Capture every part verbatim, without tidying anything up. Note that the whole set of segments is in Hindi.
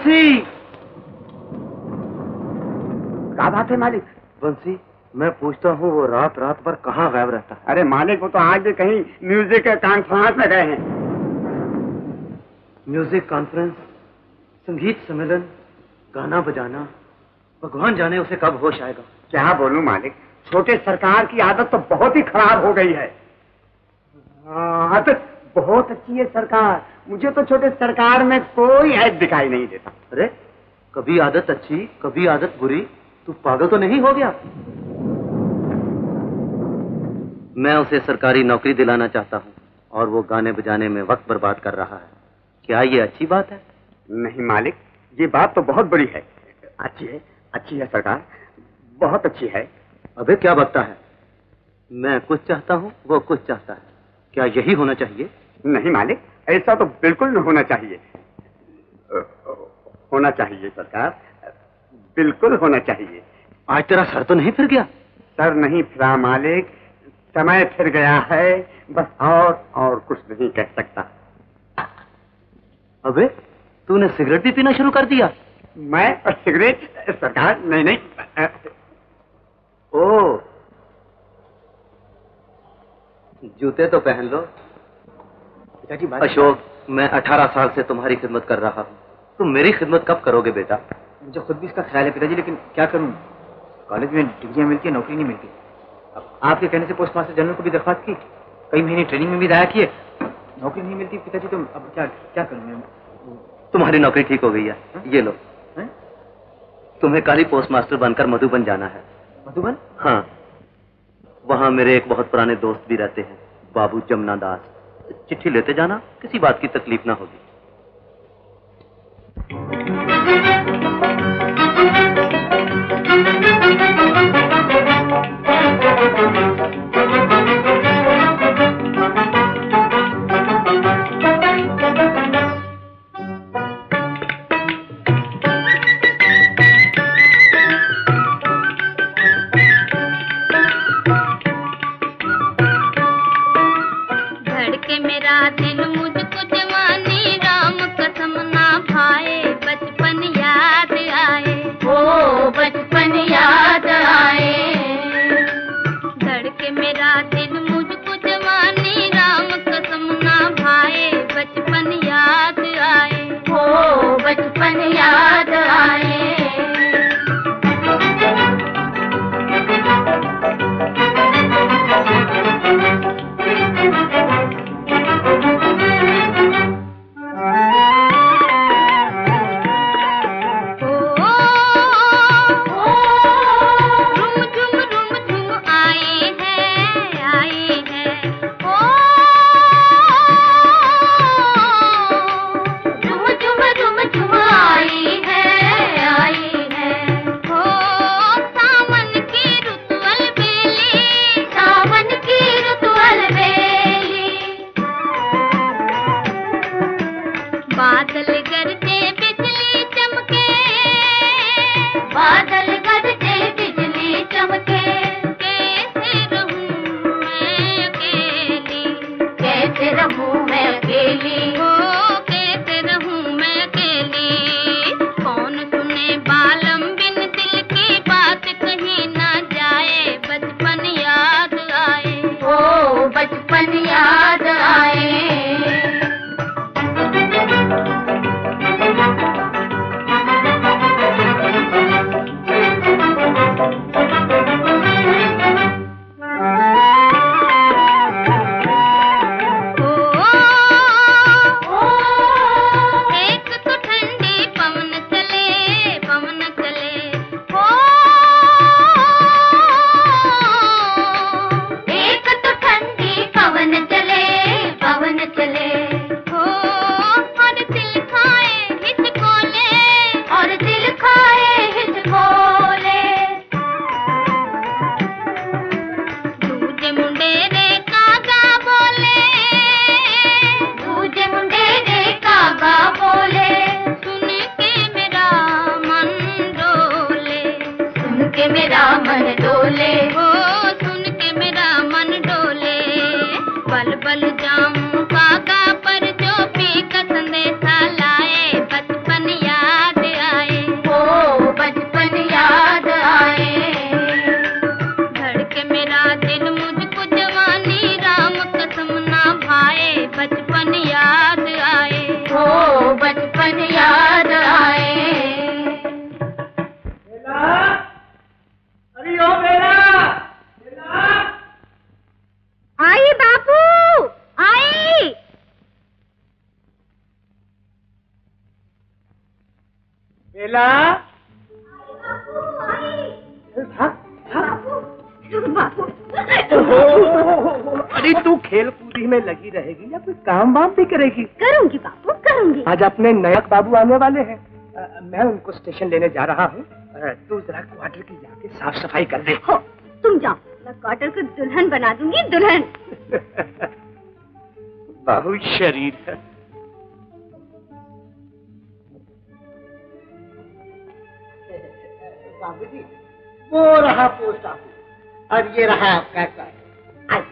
बंसी। क्या बात है मालिक? बंसी, मैं पूछता हूँ वो रात रात भर कहाँ गायब रहता है? अरे मालिक, वो तो आज भी कहीं म्यूजिक कॉन्फ्रेंस में गए हैं। म्यूजिक कॉन्फ्रेंस, संगीत सम्मेलन, गाना बजाना, भगवान जाने उसे कब होश आएगा। क्या बोलूं मालिक, छोटे सरकार की आदत तो बहुत ही खराब हो गई है। आदत बहुत अच्छी है सरकार, मुझे तो छोटे सरकार में कोई ऐब दिखाई नहीं देता। अरे कभी आदत अच्छी, कभी आदत बुरी, तू पागल तो नहीं हो गया? मैं उसे सरकारी नौकरी दिलाना चाहता हूँ और वो गाने बजाने में वक्त बर्बाद कर रहा है। क्या ये अच्छी बात है? नहीं मालिक, ये बात तो बहुत बड़ी है। अच्छी है, अच्छी है सरकार, बहुत अच्छी है। अबे क्या बकता है? मैं कुछ चाहता हूँ, वो कुछ चाहता है। क्या यही होना चाहिए? नहीं मालिक, ऐसा तो बिल्कुल नहीं होना चाहिए। होना चाहिए सरकार, बिल्कुल होना चाहिए। आज तेरा सर तो नहीं फिर गया? सर नहीं फिरा मालिक, समय फिर गया है, बस और और कुछ नहीं कह सकता। अबे तूने सिगरेट भी पीना शुरू कर दिया? मैं और सिगरेट? सरकार नहीं नहीं। ओ, जूते तो पहन लो। पिताजी अशोक, मैं अठारह साल से तुम्हारी खिदमत कर रहा हूँ, तुम मेरी खिदमत कब करोगे बेटा? मुझे खुद भी इसका ख्याल है पिताजी, लेकिन क्या करूँ, कॉलेज में डिग्रियाँ मिलती है, नौकरी नहीं मिलती। अब आपके कहने से पोस्ट मास्टर जनरल को भी दरख्वास्त की, कई महीने ट्रेनिंग में भी दाया किए, नौकरी नहीं मिलती पिताजी। तो अब क्या क्या करूँ मैं? तुम्हारी नौकरी ठीक हो गई है, ये लो। है? तुम्हें कल ही पोस्ट मास्टर बनकर मधुबन जाना है। मधुबन? हाँ, वहाँ मेरे एक बहुत पुराने दोस्त भी रहते हैं, बाबू जमुना दास। चिट्ठी लेते जाना, किसी बात की तकलीफ ना होगी। जाऊं काका पर जो पी का संदेशा लाए, बचपन याद बेला अरे तू खेल कूदी में लगी रहेगी या कोई काम वाम भी करेगी? करूंगी बापू, करूंगी। आज अपने नयक बाबू आने वाले हैं, आ, मैं उनको स्टेशन लेने जा रहा हूँ। तू जरा क्वार्टर की जाके साफ सफाई कर दे। हो, तुम जाओ, मैं क्वार्टर को दुल्हन बना दूंगी, दुल्हन। बहुत शरीर है। बाबूजी, वो रहा पोस्ट ऑफिस और ये रहा आपका कार्ड। आइए।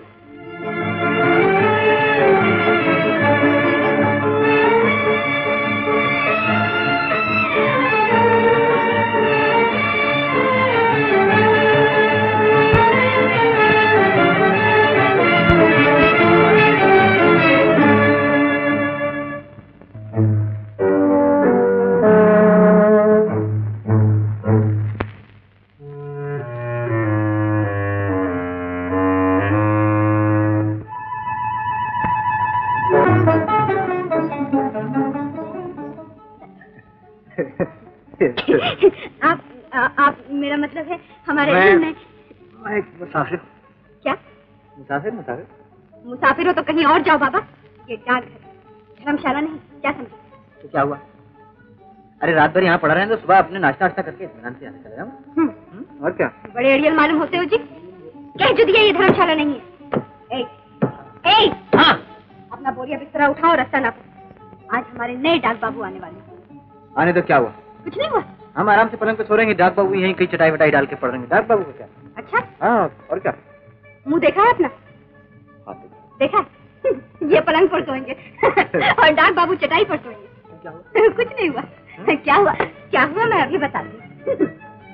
आप आ, आप मेरा मतलब है हमारे मैं, में मैं एक मुसाफिर। क्या मुसाफिर? मुसाफिर मुसाफिर हो तो कहीं और जाओ बाबा, ये डाकघर धर्मशाला नहीं, क्या समझे? तो क्या हुआ? अरे रात भर यहाँ पड़ा रहे तो सुबह अपने नाश्ता वाश्ता करके इत्मीनान से आने चले जाओ। और क्या? बड़े अड़ियल मालूम होते हो जी। कह जो दिया ये धर्मशाला नहीं है। ए, ए, हाँ अपना बोरिया बिस्तरा उठाओ और रास्ता नापो। आज हमारे नए डाक बाबू आने वाले हैं। आने तो क्या हुआ? कुछ नहीं हुआ। हम आराम से पलंग पे सो रहेंगे, डाक बाबू यहीं कहीं चटाई वटाई डाल के पड़ रहेंगे। डाक बाबू को क्या? अच्छा, हाँ और क्या? मुंह देखा है अपना? देखा है? ये पलंग पर सोएंगे और डाक बाबू चटाई पर सोएंगे। क्या हुआ? कुछ नहीं हुआ। क्या हुआ? क्या हुआ मैं अभी बताती हूँ।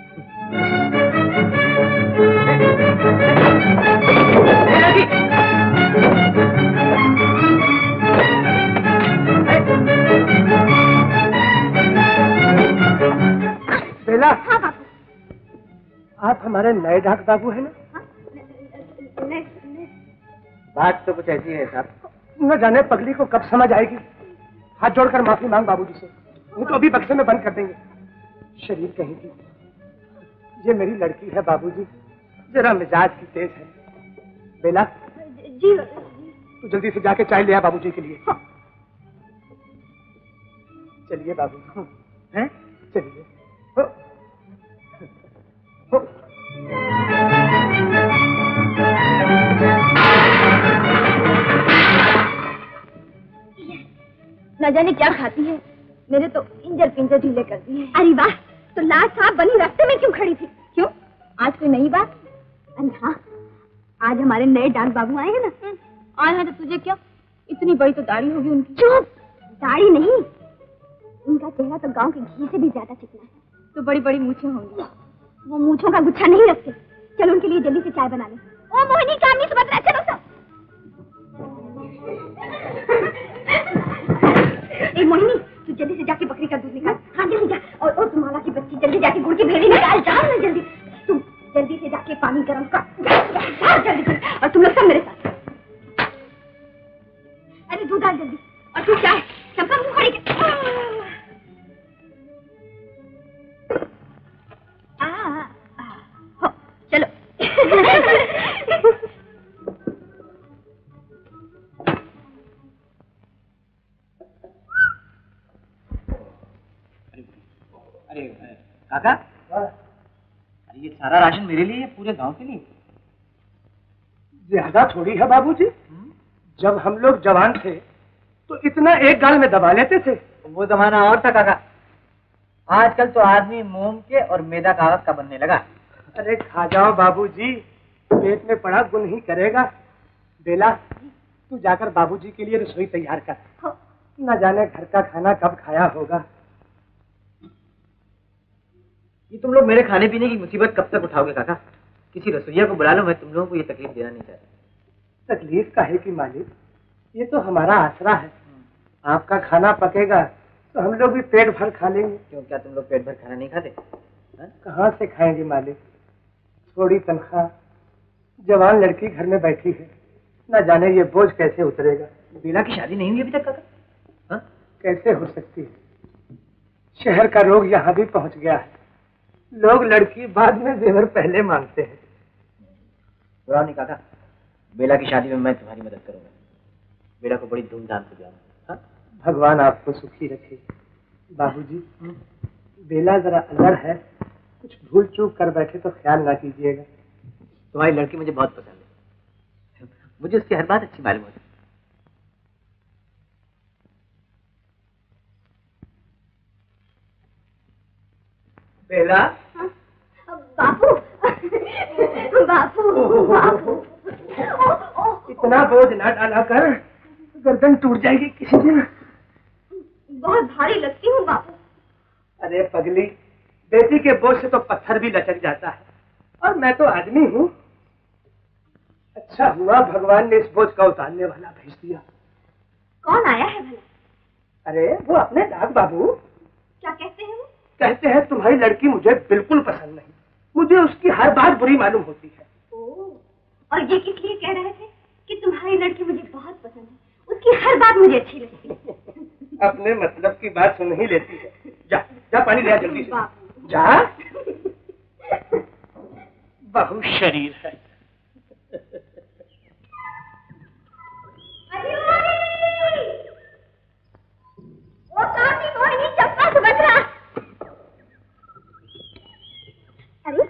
बेला, हाँ बाबू। आप हमारे नए डाक बाबू हैं ना? हाँ? न- न- न- बात तो कुछ ऐसी है साहब। न जाने पगली को कब समझ आएगी। हाथ जोड़कर माफी मांग बाबूजी से, वो तो अभी बक्से में बंद कर देंगे। शरीर कहीं की। ये मेरी लड़की है बाबूजी, जरा मिजाज की तेज है। बेला जी, तू जल्दी से जाके चाय ले आ बाबूजी के लिए। चलिए बाबू, हैं? चलिए। हो। हो। न जाने क्या खाती है, मेरे तो इंजर पिंजर ढीले कर दिए। अरे वाह, तो लाज साहब बनी रास्ते में क्यों खड़ी थी? क्यों, आज कोई नई बात? अरे हाँ, आज हमारे नए डाक बाबू आए हैं ना। आए हैं तो तुझे क्या, इतनी बड़ी तो दाढ़ी होगी उनकी। चुप, दाढ़ी नहीं, उनका चेहरा तो गांव के घी से भी ज्यादा चिकना है। तो बड़ी बड़ी मूछें होंगी। वो मूछों का गुच्छा नहीं रखते। चलो उनके लिए जल्दी से चाय बना ले। ओ मोहिनी, काम नहीं समझ रहा, चलो सब। ए मोहिनी, तू जल्दी से जाके बकरी का दूध निकाल। हाँ जल्दी जा। और और तुम्हारा की बच्ची जल्दी जाके गुड़ की भेड़ी निकाल। जाओ ना जल्दी। तुम जल्दी से जाके पानी गर्म कर। जा, जा, जा, जल्दी से। और तुम लोग सब मेरे साथ। अरे दूध डाल जल्दी। और तू चाय, चंपा मुंह खड़ी कर। आ, आ, आ, हो, चलो। अरे काका, अरे ये सारा राशन मेरे लिए, पूरे गांव के लिए? ज्यादा थोड़ी है बाबूजी। जब हम लोग जवान थे तो इतना एक गाल में दबा लेते थे। वो जमाना और था काका। आजकल तो आदमी मोम के और मैदा कागज का बनने लगा। अरे खा जाओ बाबूजी, पेट में पड़ा गुण ही करेगा। बेला, तू जाकर बाबूजी के लिए रसोई तैयार कर। न जाने घर का खाना कब खाया होगा। ये तुम लोग मेरे खाने पीने की मुसीबत कब तक उठाओगे काका? किसी रसोइया को बुला लो, मैं तुम लोगों को ये तकलीफ देना नहीं चाहता। तकलीफ काहे की मालिक, ये तो हमारा आसरा है। आपका खाना पकेगा तो हम लोग भी पेट भर खा लेंगे। क्यों, क्या तुम लोग पेट भर खाना नहीं खाते? कहाँ से खाएंगे मालिक, थोड़ी तनख्वाह, जवान लड़की घर में बैठी है, न जाने ये बोझ कैसे उतरेगा। बेला की शादी नहीं हुई अभी तक काका? हाँ? कैसे हो सकती है, शहर का रोग यहाँ भी पहुंच गया है। लोग लड़की बाद में जेवर पहले मांगते हैं। बुरा नहीं कहा, बेला की शादी में मैं तुम्हारी मदद करूंगा। बेला को बड़ी धूमधाम से ब्याह। भगवान आपको सुखी रखे। बाबूजी, बेला जरा अलग है, कुछ भूल चूक कर बैठे तो ख्याल ना कीजिएगा। तुम्हारी लड़की मुझे बहुत पसंद है, मुझे उसकी हर बात अच्छी मालूम होती है। बेला। हाँ? बापू बापू बापू इतना बोझ ना डाला कर, गर्दन टूट जाएगी किसी दिन। बहुत भारी लगती हूँ बापू। अरे पगली, बेटी के बोझ से तो पत्थर भी लचक जाता है, और मैं तो आदमी हूँ। अच्छा हुआ भगवान ने इस बोझ का उतारने वाला भेज दिया। कौन आया है भला? अरे वो अपने दाग बाबू। क्या कहते हैं वो? कहते हैं तुम्हारी लड़की मुझे बिल्कुल पसंद नहीं, मुझे उसकी हर बात बुरी मालूम होती है। ओ, और ये किस लिए कह रहे थे कि तुम्हारी लड़की मुझे बहुत पसंद है, उसकी हर बात मुझे अच्छी लगती है। अपने मतलब की बात सुन ही लेती है। जा जा पानी ले आ जल्दी से। जा। बहुत शरीर है। वो काफी मोहिनी चप्पा से बच रहा। अरे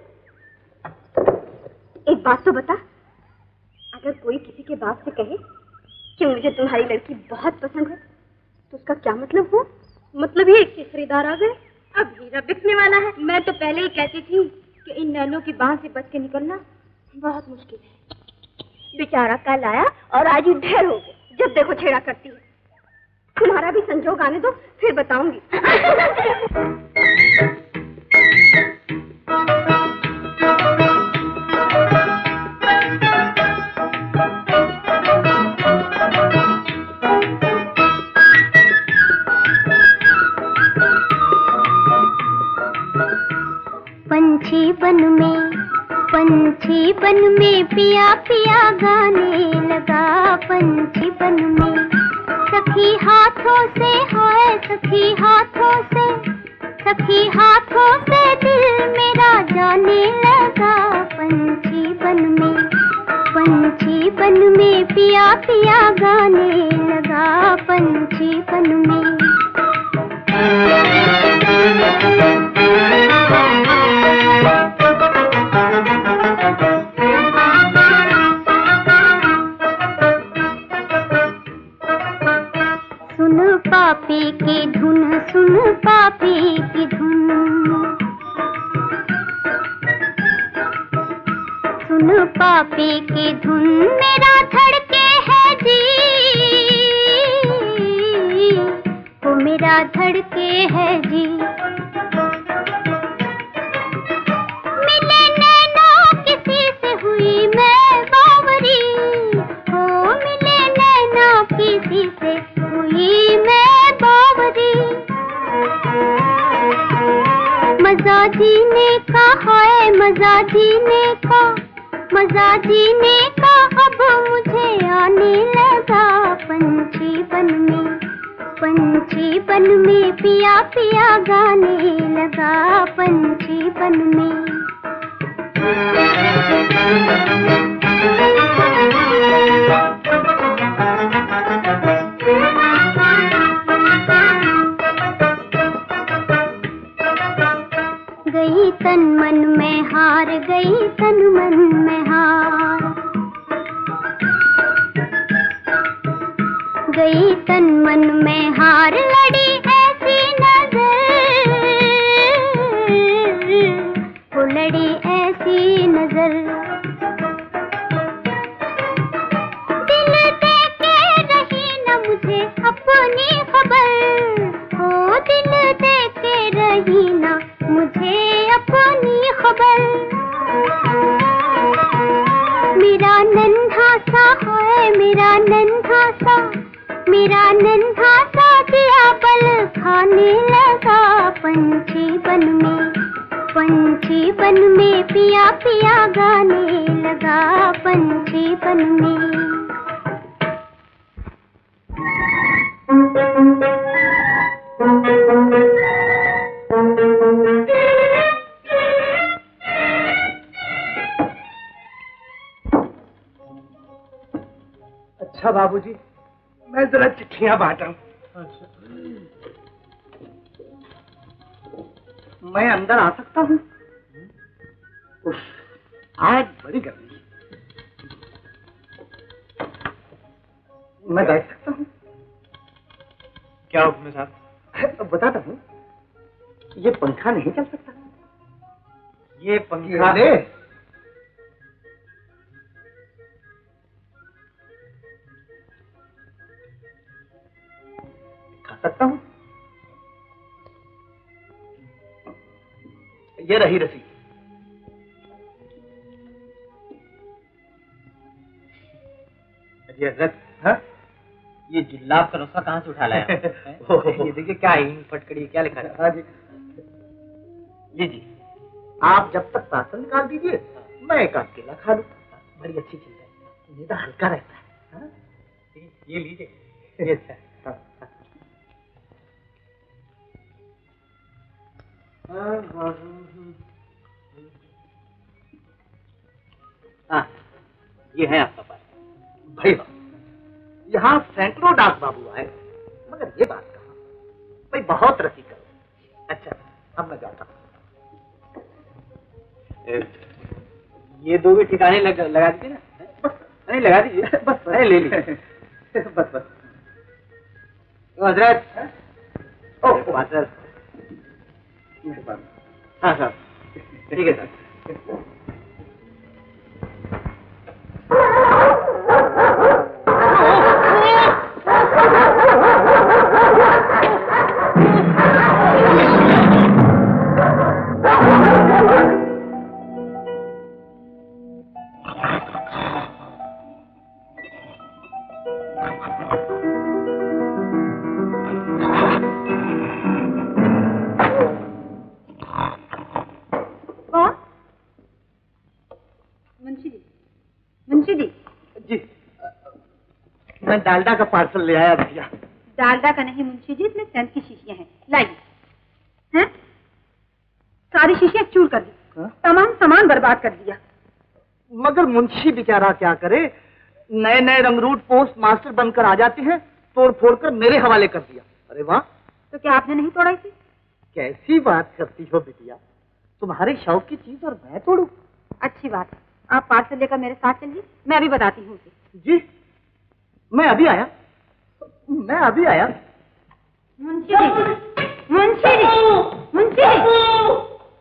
एक बात तो बता, अगर कोई किसी के बाप से कहे कि मुझे तुम्हारी लड़की बहुत पसंद है तो उसका क्या मतलब हुआ? मतलब ये कि खरीदार आ गए, अब हीरा बिकने वाला है। मैं तो पहले ही कहती थी कि इन नैनों की बांह से बच के निकलना बहुत मुश्किल है। बेचारा कल आया और आज ही ढेर हो गए, जब देखो छेड़ा करती है। तुम्हारा भी संजोग आने दो, फिर बताऊंगी। पंछी बन में पंछी बन में पिया पिया गाने लगा। पंछी बन में सखी हाथों से हाय सखी हाथों से सखी हाथों से दिल मेरा जाने लगा। पंछी बन में पंछी बन में पिया पिया गाने लगा। पंछी बन में सुन पापी की धुन सुन पापी की धुन सुन पापी की धुन मेरा धड़के है जी वो मेरा धड़के है जी। मिले नैना किसी से हुई मैं बावरी हो मिले नैना किसी से हुई मैं बावरी। मजा जीने का है मजा जीने का मजा जीने का अब मुझे आने लगा। पंछी बन में पंछी बन में पिया पिया गाने लगा। पंछी बन में गई तन मन में हार गई तन मन में हार गई तन मन में हार लड़ी ऐसी नजर वो लड़ी ऐसी नजर। दिल दे के रही न मुझे अपनी खबर हो दिल दे के रही न मुझे अपनी खबर। मेरा नन्हा सा है मेरा नन्हा सा मेरा नन्हा सा दिया बल खाने लगा। पंछी बन में पंछी बन में पिया पिया गाने लगा। पंछी बन में अच्छा बाबूजी, मैं जरा चिट्ठियां बांटा हूँ। मैं अंदर आ सकता हूँ? आज बड़ी गर्मी है। मैं बैठ सकता हूँ? क्या हुक्म है साहब? बताता हूँ। ये पंखा नहीं चल सकता? ये पंखा ले। खा सकता हूँ? ये रही रसीद। अजी हजरत, हाँ? ये जुल्लाब का नुस्खा कहाँ से उठा लाया? ये देखिए क्या ईंट फटकड़ी क्या लिखा है? हाँ जी। लीजिए, आप जब तक पार्सल निकाल दीजिए, मैं एक आध केला खा लूँ। बड़ी अच्छी चीज है, मैदा हल्का रहता है। हाँ? ये लीजिए, ये अच्छा है। हाँ, ये है आपका पार्सल। भाई यहाँ सैकड़ों डाक बाबू आए, मगर ये बात कहा भाई बहुत रसी करो। अच्छा, अब मैं जाता हूँ। ये दो भी ठिकाने लग, लगा दीजिए ना। बस नहीं लगा दीजिए, बस अरे ले लीजिए। बस बस। तो हजरत, ओ पार्सल। हाँ साहब, ठीक है सर। मैं डालडा का पार्सल ले आया भैया। डालडा का नहीं मुंशी जी, इसमें सेंट की शीशियां हैं, लाइए। हैं? सारी शीशियां चूर कर दी, तमाम सामान बर्बाद कर दिया। मगर मुंशी बेचारा क्या करे, नए नए रंगरूट पोस्ट मास्टर बनकर आ जाते हैं, तोड़ फोड़ कर मेरे हवाले कर दिया। अरे वाह, तो क्या आपने नहीं तोड़ा इसे? कैसी बात करती हो बिटिया, तुम्हारे शौक की चीज और मैं तोड़ू? अच्छी बात है, आप पार्सल लेकर मेरे साथ चलिए, मैं अभी बताती हूँ उसे। जी, मैं अभी आया, मैं अभी आया। मुंशी जी, मुंशी जी, मुंशी जी।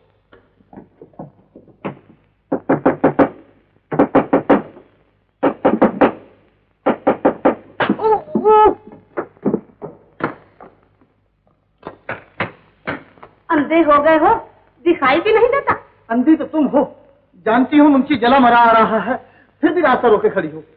अंधे हो गए हो, दिखाई भी नहीं देता। अंधी तो तुम हो, जानती हो मुंशी जला मरा आ रहा है, फिर भी रास्ता रोके खड़ी हो।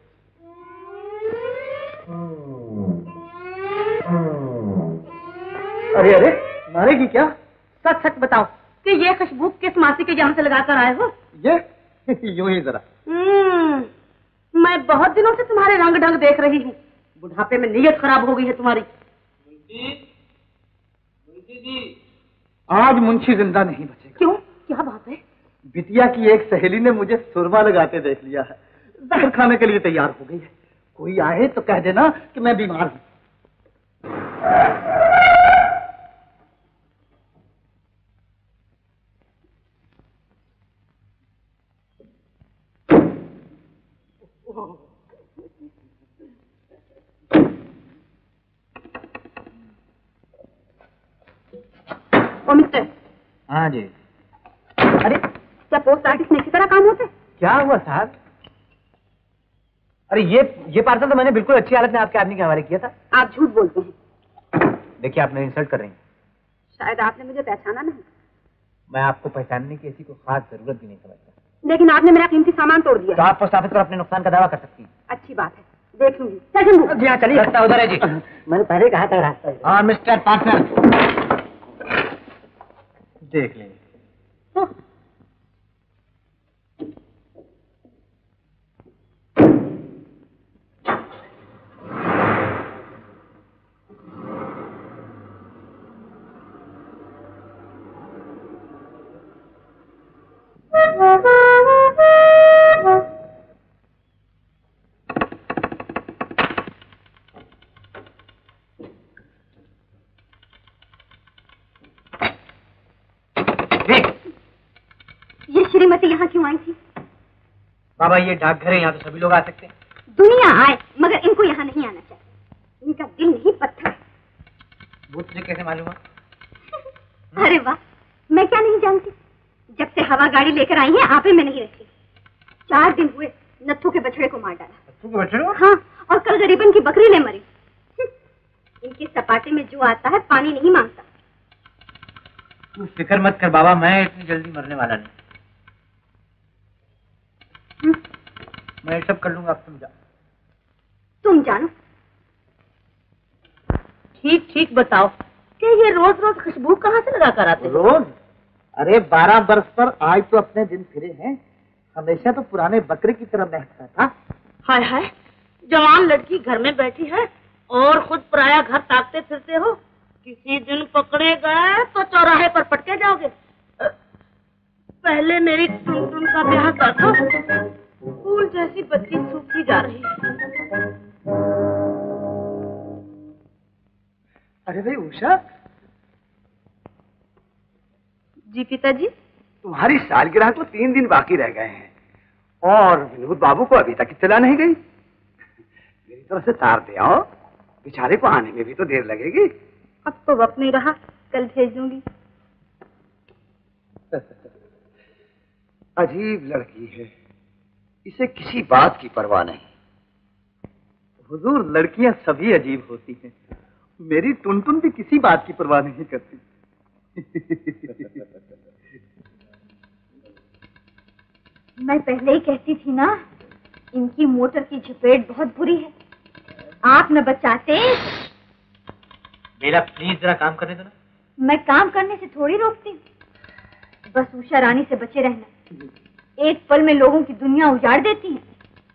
अरे अरे, मारेगी क्या? सच सच बताओ कि ये खुशबू किस मासी के जान से लगाकर आए हो? ये यूं ही जरा। हम्म, मैं बहुत दिनों से तुम्हारे रंग ढंग देख रही हूँ, बुढ़ापे में नीयत खराब हो गई है तुम्हारी। मुंशी, मुंशी जी। आज मुंशी जिंदा नहीं बचेगा। क्यों, क्या बात है? बिटिया की एक सहेली ने मुझे सुरमा लगाते देख लिया है, जहर खाने के लिए तैयार हो गई है। कोई आए तो कह देना कि मैं बीमार हूँ। ओ मिस्टर। हाँ जी। अरे क्या पोस्ट ऑफिस में इसी तरह काम होते? क्या हुआ साहब? अरे ये ये पार्सल तो मैंने बिल्कुल अच्छी हालत में आपके आदमी के हवाले किया था। आप झूठ बोलते हैं। देखिए आप मेरी इंसल्ट कर रही हैं। शायद आपने मुझे पहचाना नहीं। मैं आपको पहचानने की ऐसी कोई खास जरूरत भी नहीं समझता। लेकिन आपने मेरा कीमती सामान तोड़ दिया। तो आप पोस्ट ऑफिस पर अपने नुकसान का दावा कर सकती हैं। अच्छी बात है, देख लूंगी। चल शंभू। जी हाँ चलिए। रास्ता उधर है जी। मैंने पहले कहा था रास्ता। हाँ मिस्टर पार्टनर, देख लेंगे। बाबा ये डाकघर है, यहाँ तो सभी लोग आ सकते हैं। दुनिया आए मगर इनको यहाँ नहीं आना चाहिए। इनका दिल नहीं पत्थर है। वो तुझे कैसे मालूम है? अरे वाह, मैं क्या नहीं जानती। जब से हवा गाड़ी लेकर आई है आपे में नहीं रहती। चार दिन हुए नत्थू के बछड़े को मार डाला। नत्थू के बछड़े? हाँ, और कल गरीबन की बकरी ले मरी। इनके सपाटे में जो आता है पानी नहीं मांगता। तू फिक्र मत कर बाबा, मैं इतनी जल्दी मरने वाला नहीं। मैं सब कर लूंगा, अब तुम जाओ। तुम जानो। ठीक ठीक बताओ कि ये रोज रोज खुशबू कहाँ से लगा कर आते हो? रोज? अरे बारह बरस पर आज तो अपने दिन फिरे हैं। हमेशा तो पुराने बकरे की तरह महकता था। हाय हाय, जवान लड़की घर में बैठी है और खुद पराया घर ताकते फिरते हो। किसी दिन पकड़े गए तो चौराहे पर पटके जाओगे। पहले मेरी टुनटुन का ब्याह कर दो। फूल जैसी बत्ती सूखी जा रही है। अरे भाई उषा। जी पिताजी। तुम्हारी सालगिरह तो तीन दिन बाकी रह गए हैं और विनोद बाबू को अभी तक इत्तला नहीं गई। मेरी तरफ से तार दे आओ, बेचारे को आने में भी तो देर लगेगी। अब तो वक्त नहीं रहा, कल भेज दूंगी। अजीब लड़की है, इसे किसी बात की परवाह नहीं। हुजूर, लड़कियां सभी अजीब होती हैं। मेरी टुनटुन भी किसी बात की परवाह नहीं करती। मैं पहले ही कहती थी ना, इनकी मोटर की चपेट बहुत बुरी है। आप न बचाते। बेला प्लीज जरा काम करने दो ना। मैं काम करने से थोड़ी रोकती हूँ, बस उषा रानी से बचे रहना। एक पल में लोगों की दुनिया उजाड़ देती है।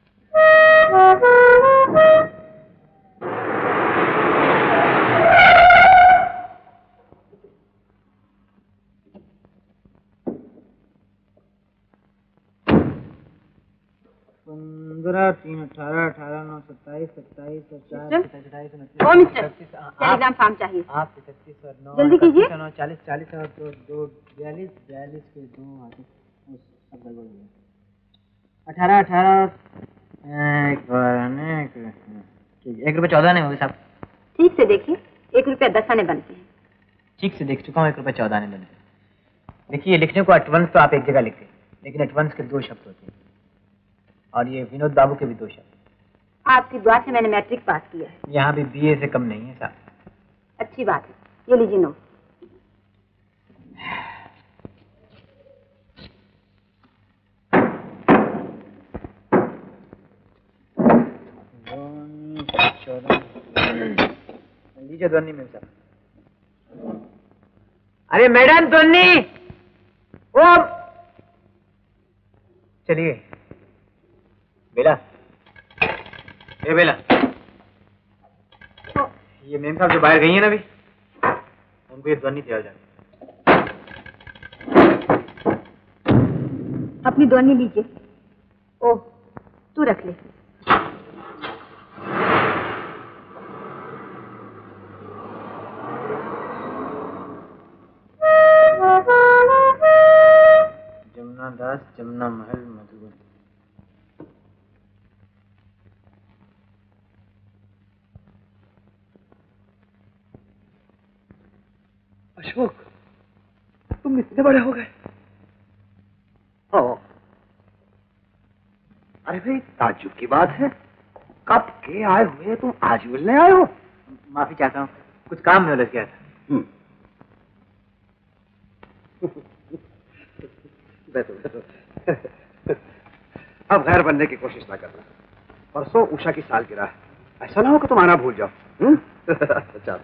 पंद्रह तीन अठारह अठारह नौ सत्ताईस सत्ताईस अट्ठाईस अट्ठाईस टेलीग्राम फॉर्म चाहिए। आप इकतीस और नौ जल्दी कीजिए। नौ चालीस चालीस और दो दो बयालीस बयालीस के दो आते अठारह अठारह एक एक रुपये चौदह नहीं होगी साहब। ठीक से देखिए, एक रुपया दस आने बनते हैं। ठीक से देख चुका हूँ, एक रुपये चौदह आने बनते। देखिए लिखने को अटवंस तो आप एक जगह लिखते, लेकिन अटवंस के दो शब्द होते हैं और ये विनोद बाबू के भी दो शब्द। आपकी दुआ से मैंने मैट्रिक पास किया है। यहाँ भी बीए से कम नहीं है साहब। अच्छी बात है, ये लीजिए नोट। लीजिए दोन्नी में साहब। अरे मैडम दोन्नी, ओ चलिए। बेला, ए बेला, ये मेम साहब जो बाहर गई है ना अभी, उनको ये ध्वनि दिया जाए। अपनी ध्वनि लीजिए। ओह, तू रख ले। जमुना दास, जमुना महल, मधुबन। अशोक, तुम इतने बड़े हो गए। ओ, अरे भाई ताज्जुब की बात है, कब के आए हुए तुम आज मिलने आए हो? माफी चाहता हूँ, कुछ काम में उलझ गया था। बैठो बैठो। अब गैर बनने की कोशिश ना करना। परसों उषा की सालगिरह है, ऐसा ना हो कि तुम आना भूल जाओ। अच्छा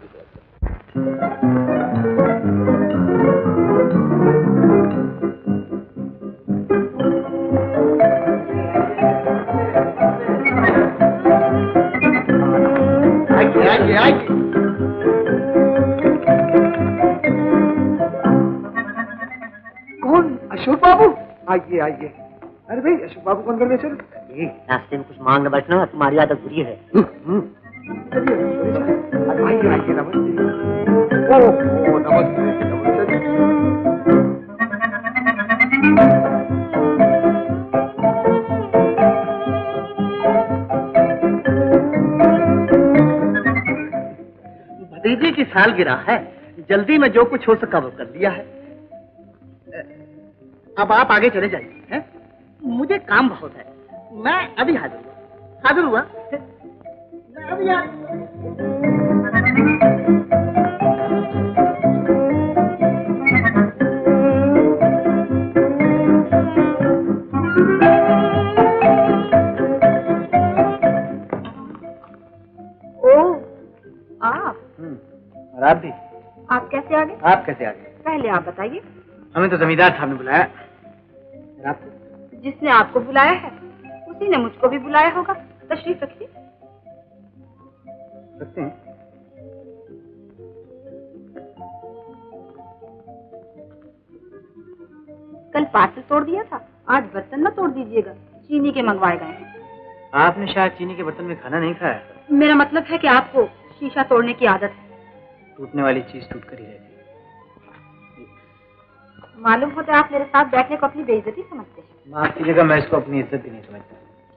आइए आइए आइए। कौन? अशोक बाबू? आइए आइए। अरे भाई अशोक बाबू कौन करने चल? रास्ते में कुछ मांगने बैठना, तुम्हारी आदत बुरी है। आइए आइए, नमस्ते। ओ, ओ नमस्ते नमस्ते। सालगिरह है, जल्दी में जो कुछ हो सका वो कर लिया है। अब आप आगे चले जाइए, हैं? मुझे काम बहुत है। मैं अभी हाजिर हुआ हाजिर हुआ मैं अभी हाजिर और आप भी? आप कैसे आ गए? आप कैसे आ गए? पहले आप बताइए। हमें तो जमींदार साहब ने बुलाया। आपको? जिसने आपको बुलाया है उसी ने मुझको भी बुलाया होगा। तशरीफ रखिए। रखते हैं। कल पार्सल तोड़ दिया था, आज बर्तन न तोड़ दीजिएगा, चीनी के मंगवाए गए हैं। आपने शायद चीनी के बर्तन में खाना नहीं खाया। मेरा मतलब है कि आपको शीशा तोड़ने की आदत है। टूटने वाली चीज टूट कर ही रहती है। मालूम होता है आप मेरे साथ बैठने को अपनी बेइज्जती समझते हैं। माफ कीजिएगा, मैं इसको अपनी इज्जत भी नहीं समझता।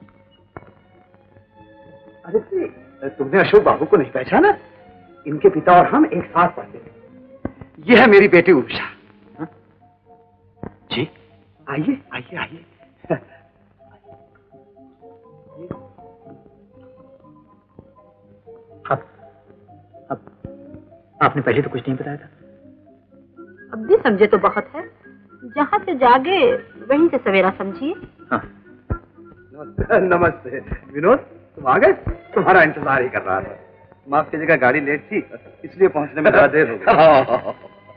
अरे तुमने अशोक बाबू को नहीं पहचाना? इनके पिता और हम एक साथ पढ़ते थे। ये है मेरी बेटी उषा। हा? जी आइए आइए आइए। अब अब आपने पहले तो कुछ नहीं बताया था। अब भी समझे तो बहुत है। जहाँ से जागे वहीं से सवेरा समझिए। हाँ। नमस्ते विनोद, तुम आ गए? तुम्हारा इंतजार ही कर रहा था। माफ कीजिएगा, गाड़ी लेट थी इसलिए पहुंचने में ज्यादा देर हो गई।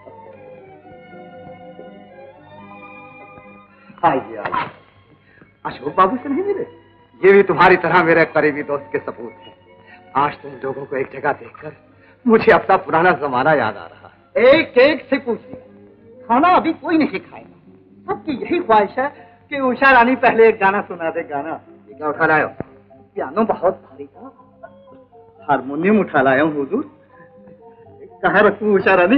आइए आइए। अशोक बाबू से नहीं मिले? ये भी तुम्हारी तरह मेरे करीबी दोस्त के सपूत हैं। आज तुम लोगों को एक जगह देखकर मुझे अपना पुराना जमाना याद आ रहा है। एक एक से पूछ लिया, खाना अभी कोई नहीं खाएगा। सबकी यही ख्वाहिश है कि उषा रानी पहले एक गाना सुना दे। गाना ये क्या उठा लाए हो? पियानो बहुत भारी था, हारमोनियम उठा लाया हूँ हुजूर। कहाँ रखूं उषा रानी?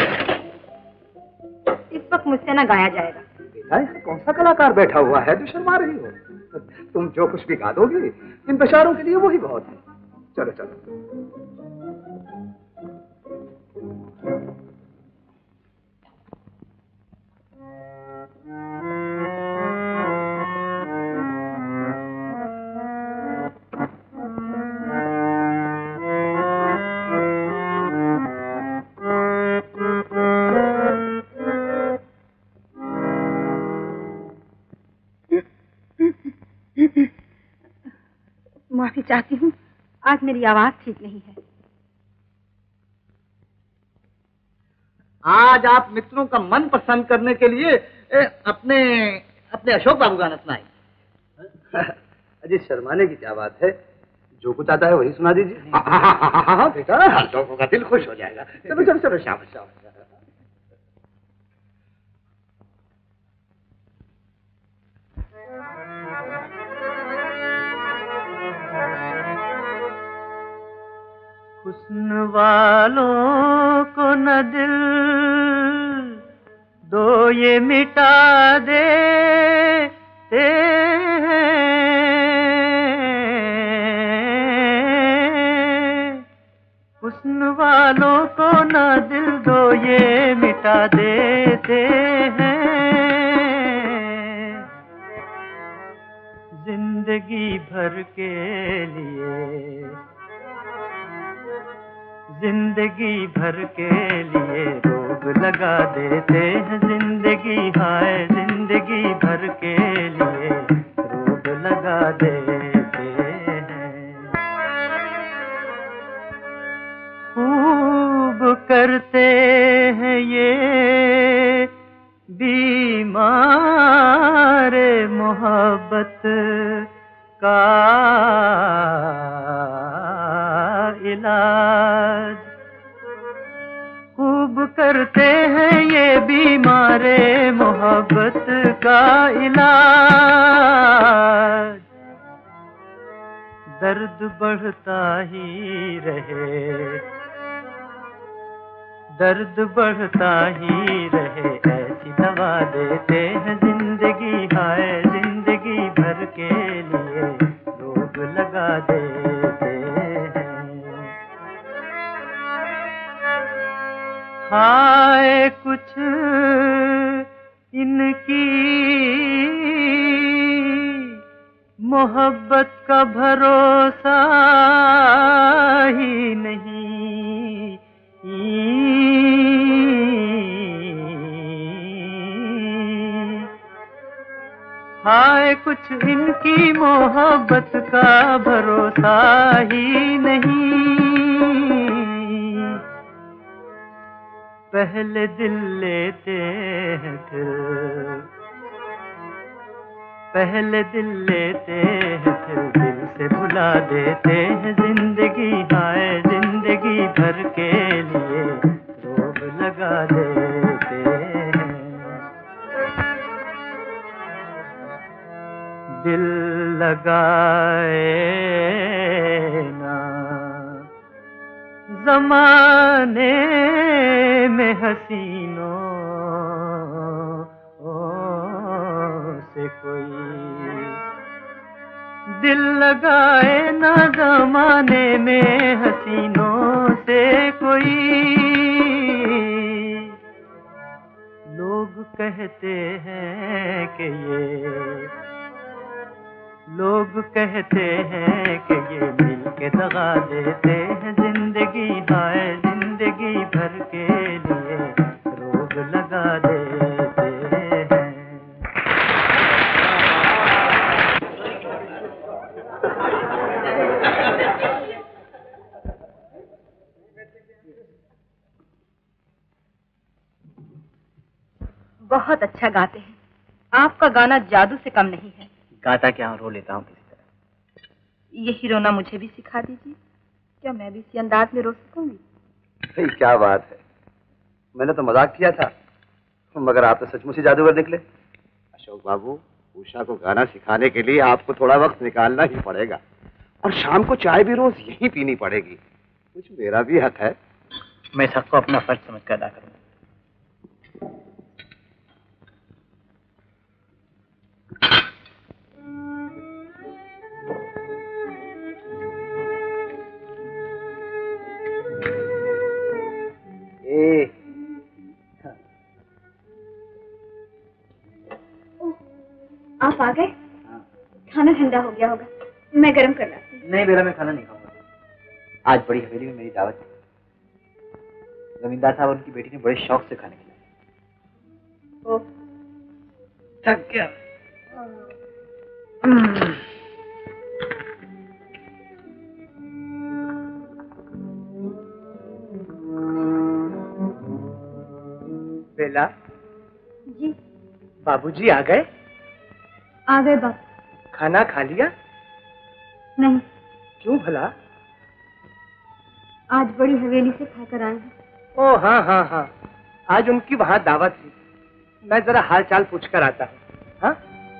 इस वक्त मुझसे न गाया जाएगा। बेटा, कौन सा कलाकार बैठा हुआ है जो शर्मा रही हो? तुम जो कुछ भी गा दोगे इन बेचारों के लिए वही बहुत है। चलो चलो। माफी चाहती हूँ, आज मेरी आवाज ठीक नहीं है। आज आप मित्रों का मन पसंद करने के लिए ए, अपने अपने अशोक बाबू गाना सुनाए। अजी शर्माने की क्या बात है? जो कुछ आता है वही सुना दीजिए। हाँ हाँ हाँ हाँ बेटा, लोगों का दिल खुश हो जाएगा। चलो चलो चलो, शाबाश शाबाश। हुस्न वालों को न दिल दो ये मिटा देते हैं, हुस्न वालों को न दिल दो ये मिटा देते हैं, जिंदगी भर के लिए जिंदगी भर के लिए रोग लगा देते हैं, जिंदगी हाय जिंदगी भर के लिए रोग लगा देते हैं। खूब करते हैं ये बीमार मोहब्बत का इलाज, खूब करते हैं ये बीमारे मोहब्बत का इलाज, दर्द बढ़ता ही रहे दर्द बढ़ता ही रहे ऐसी दवा देते हैं, जिंदगी हाय जिंदगी भर के लिए रोग लगा देते हैं। मोहब्बत का भरोसा ही नहीं। हाय कुछ इनकी मोहब्बत का भरोसा ही नहीं। पहले दिल लेते हैं फिर पहले दिल लेते हैं फिर दिल से भुला देते हैं। जिंदगी हाय जिंदगी भर के लिए रोग लगा देते हैं। दिल लगाए ना ज़माने में हसीनों से कोई, दिल लगाए ना ज़माने में हसीनों से कोई। लोग कहते हैं कि ये लोग कहते हैं कि ये मिल के दगा देते हैं। जिंदगी हाय जिंदगी भर के लिए रोग लगा देते हैं। बहुत अच्छा गाते हैं। आपका गाना जादू से कम नहीं है। गाता क्या रो लेता हूँ किसी तरह। यही रोना मुझे भी सिखा दीजिए। क्या मैं भी इसी अंदाज में रो सकूंगी? क्या बात है, मैंने तो मजाक किया था, मगर आप तो सचमुच ही जादूगर निकले। अशोक बाबू, उषा को गाना सिखाने के लिए आपको थोड़ा वक्त निकालना ही पड़ेगा, और शाम को चाय भी रोज यहीं पीनी पड़ेगी। कुछ मेरा भी हक है। मैं सबको अपना फर्ज समझकर अदा करूंगा। आप आ गए? खाना ठंडा हो गया होगा, मैं गरम कर लाती हूँ। नहीं बेटा, मैं खाना नहीं खाऊंगा। आज बड़ी हवेली में मेरी दावत थी। जमींदार साहब और उनकी बेटी ने बड़े शौक से खाने खिलाया। ओह, थक गया। बेला जी। बाबूजी आ गए? आ गए बाबू। खाना खा लिया? नहीं। क्यों भला? आज बड़ी हवेली से खाकर आए हैं। ओ हाँ हाँ हाँ, आज उनकी वहां दावत थी। मैं जरा हाल चाल पूछ कर आता हूँ। हाँ?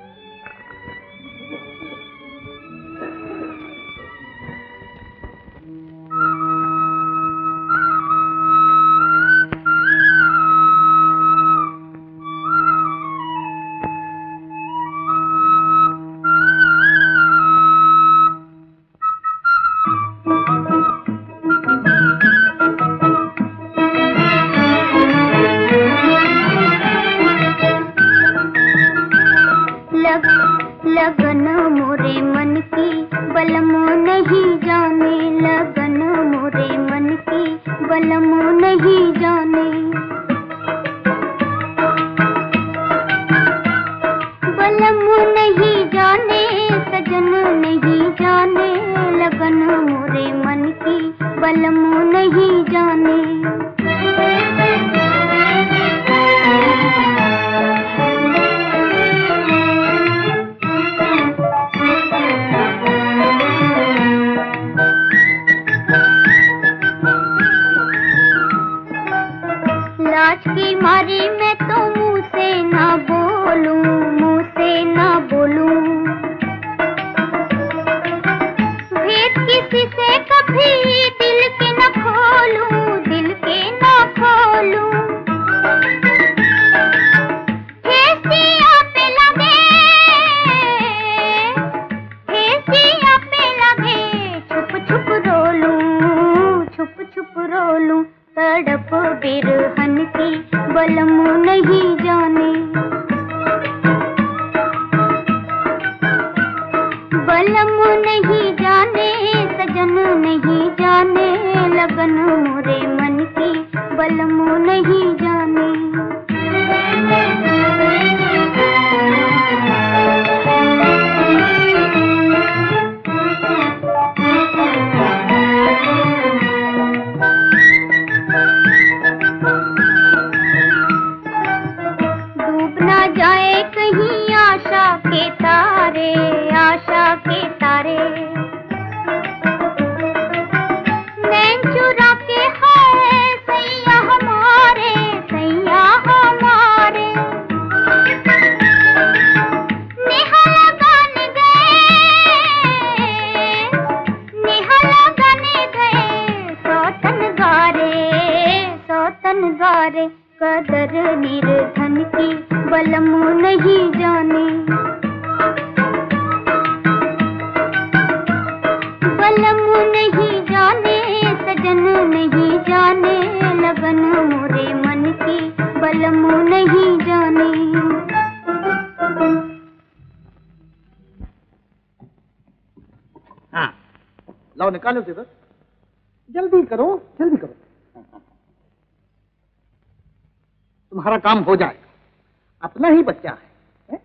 लगन मोरे मन की बलमो नहीं जाने, लगन मोरे मन की बलमो नहीं जाने। बलमो नहीं जाने, सजन नहीं जाने, लगन मोरे मन की बलमो नहीं जाने। लाज की मारी मैं तो मुंह से ना बोलूं, मुंह से ना बोलूं। भेद किसी से कभी दिल के न खोलूं, दिल के न खोलूं। ठेसिया पे लगे, ठेसिया पे लगे, छुप छुप रोलूं, छुप छुप रोलूं। तड़प बिरहन की बलमो नहीं जाने, बलम नहीं जाने सजन नहीं जाने लगन मोरे मन की बलम नहीं जाने। डूब ना जाए कहीं आशा के तारे आशा के तारे, नैन चुरा के है सैया हमारे सैया हमारे। नेहा लगाने गए नेहा लगाने गए सौतन गारे सौतन गारे, कदर निर्धन की बलम नहीं जाने। बलम नहीं जाने सजन नहीं जाने लगन मोरे मन की बलम नहीं जाने। हाँ, लाओ निकालो जेवर, जल्दी करो जल्दी करो, तुम्हारा काम हो जाएगा, अपना ही बच्चा है, है?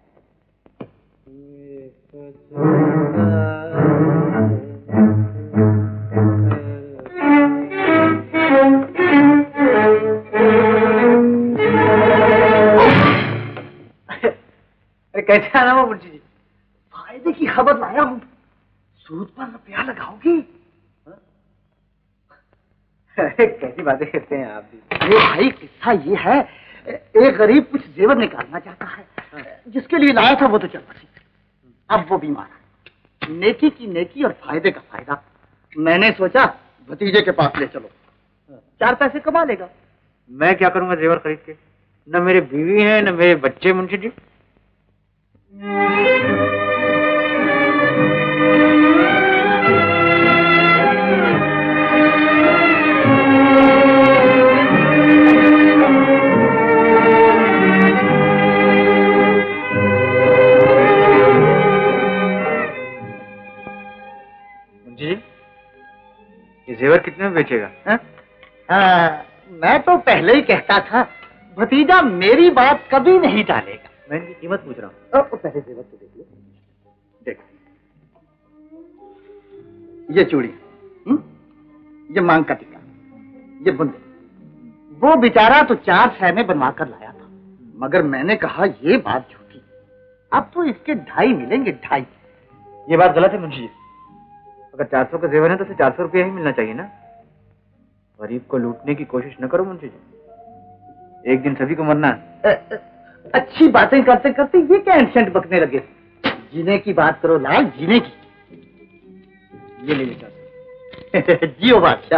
अरे कैसे आना वो मुंशी जी? फायदे की खबर लाया हूं, सूद पर रुपया लगाओगी? अरे कैसी बातें करते हैं आप भी। अरे भाई किस्सा ये है, एक गरीब कुछ जेवर निकालना चाहता है, जिसके लिए लाया था वो तो चल बसी, अब वो बीमार है। नेकी की नेकी और फायदे का फायदा, मैंने सोचा भतीजे के पास ले चलो, चार पैसे कमा लेगा। मैं क्या करूंगा जेवर खरीद के? न मेरे बीवी है न मेरे बच्चे मुंशी जी। ये जेवर कितने में बेचेगा? है? आ, मैं तो पहले ही कहता था भतीजा मेरी बात कभी नहीं टालेगा। मैं इनकी कीमत पूछ रहा हूँ। पहले जेवर तो देख लो, देख ये चूड़ी, हुँ? ये मांग का टिका, ये बुंदे। वो बेचारा तो चार सौ में बनवा कर लाया था, मगर मैंने कहा ये बात झूठी, अब तो इसके ढाई मिलेंगे, ढाई। ये बात गलत है मुंशी जी, अगर चार सौ का जेवर है तो उसे चार सौ रुपया ही मिलना चाहिए ना। गरीब को लूटने की कोशिश न करो मुंशी जी, एक दिन सभी को मरना है। अच्छी बातें करते करते ये क्या एंसेंट बकने लगे? जीने की बात करो लाल, जीने की। ये ले लेकर जियो बादशाह।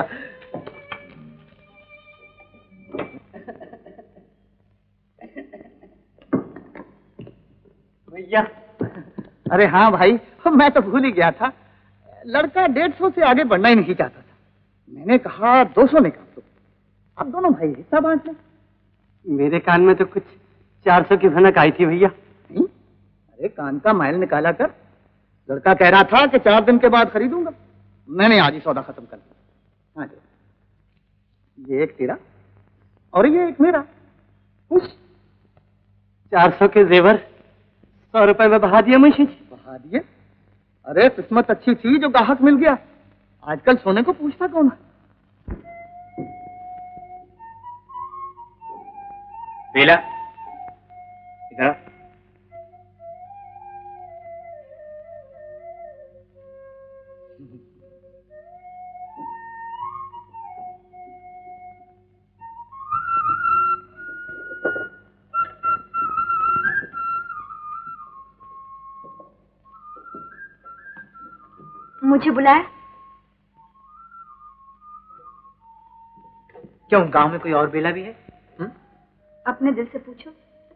भैया, अरे हाँ भाई, मैं तो भूल ही गया था, लड़का डेढ़ सौ से आगे बढ़ना ही नहीं चाहता था। मैंने कहा दो सौ निकाल दो, अब दोनों भाई हिस्सा बांट लें। मेरे कान में तो कुछ चार सौ की भनक आई थी भैया। नहीं, अरे कान का मैल निकाला कर, लड़का कह रहा था कि चार दिन के बाद खरीदूंगा, मैंने आज ही सौदा खत्म कर दिया। हाँ जी, ये एक तेरा और ये एक मेरा। खुश? चार सौ के जेवर सौ रुपए में बहा दिया मुंशी जी। बहा दिए? अरे किस्मत अच्छी थी जो ग्राहक मिल गया, आजकल सोने को पूछता कौन है। बेला इधर। मुझे बुलाया? क्यों, गांव में कोई और बेला भी है? हुँ? अपने दिल से पूछो।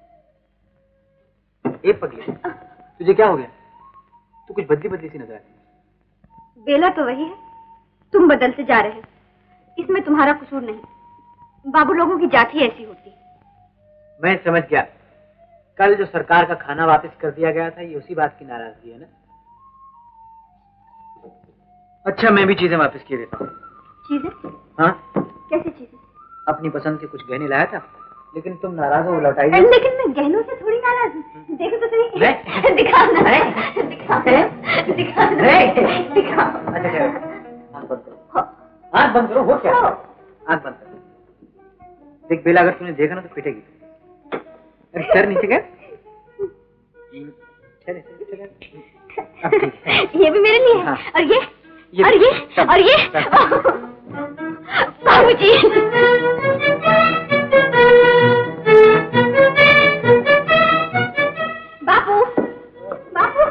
ए पगली, तुझे क्या हो गया? तू कुछ बदली बदली सी नजर आती। बेला तो वही है, तुम बदलते जा रहे हो, इसमें तुम्हारा कसूर नहीं। बाबू लोगों की जाति ऐसी होती। मैं समझ गया, कल जो सरकार का खाना वापस कर दिया गया था, ये उसी बात की नाराजगी है ना? अच्छा, मैं भी चीजें वापस किए देता हूँ। चीजें? हाँ, कैसी चीजें? अपनी पसंद के कुछ गहने लाया था, लेकिन तुम नाराज हो, लौटाई दो। लेकिन मैं गहनों से थोड़ी नाराज हूँ। देखो तो सही। दिखाओ ना, दिखाओ, दिखाओ ना, दिखाओ। अच्छा ठहरो, आँख बंद करो, आँख बंद करो। हो क्या? आँख बंद करो। देख बेला, अगर तूने देखा ना तो पिटेगी। अरे सर नीचे गए। चले चले चले। अब ठीक है। ये भी मेरे लिए है। हाँ। और ये, ये और ये, सब, और ये। बाबूजी। बापू, बापू।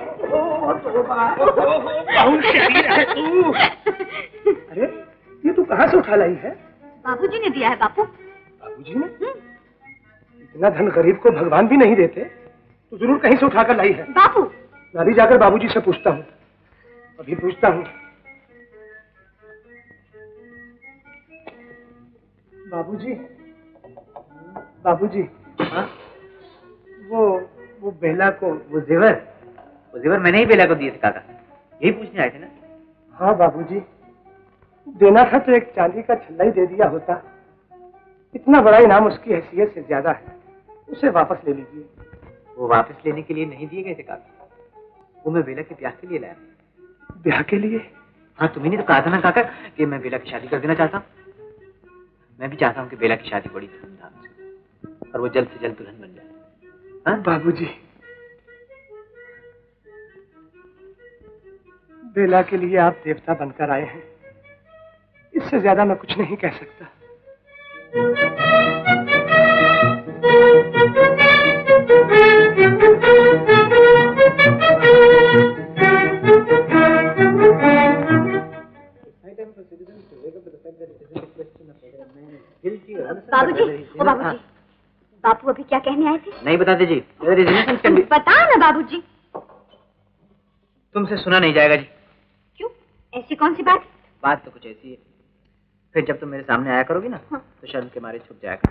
अरे ये तू कहाँ से उठा लाई है? बाबूजी ने दिया है बापू। बाबूजी ने? इतना धन गरीब को भगवान भी नहीं देते, तो जरूर कहीं से उठाकर लाई है। बापू, मैं भी जाकर बाबूजी से पूछता हूँ, अभी पूछता हूँ। बाबूजी, बाबूजी। हाँ? वो वो बेला को, वो जेवर, वो जेवर मैंने ही बेला को दिए थे काका। यही पूछने आए थे ना? हाँ बाबूजी, देना था तो एक चांदी का छल्ला ही दे दिया होता। इतना बड़ा इनाम उसकी हैसियत से ज्यादा है, उसे वापस ले लीजिए। वो वापस लेने के लिए नहीं दिए गए थे काका, वो मैं बेला के ब्याह के लिए लाया। ब्याह के लिए? हाँ, तुम्ही ने तो कहा था ना काका कि मैं बेला की शादी कर देना चाहता हूँ। मैं भी चाहता हूँ कि बेला की शादी बड़ी धूमधाम से और वो जल्द से जल्द दुल्हन बन जाए। हाँ बाबूजी, बेला के लिए आप देवता बनकर आए हैं, इससे ज्यादा मैं कुछ नहीं कह सकता। बाबूजी, ओ बाबूजी, बापू अभी क्या कहने आए थे? नहीं बताते जी। बताओ ना बाबूजी। तुमसे सुना नहीं जाएगा जी। क्यों? ऐसी कौन सी बात? बात तो कुछ ऐसी है, फिर जब तुम मेरे सामने आया करोगी ना, हाँ। तो शर्म के मारे छुप जाएगा।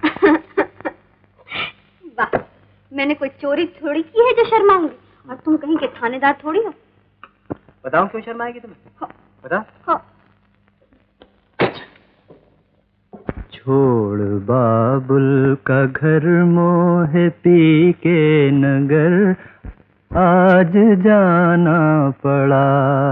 वाह, मैंने कोई चोरी थोड़ी की है जो शर्माऊंगी, और तुम कहीं के थानेदार थोड़ी हो। बताओ क्यों शर्माएगी तुम्हें? हाँ। बताओ। हाँ। छोड़ बाबुल का घर मोहे पी के नगर, आज जाना पड़ा।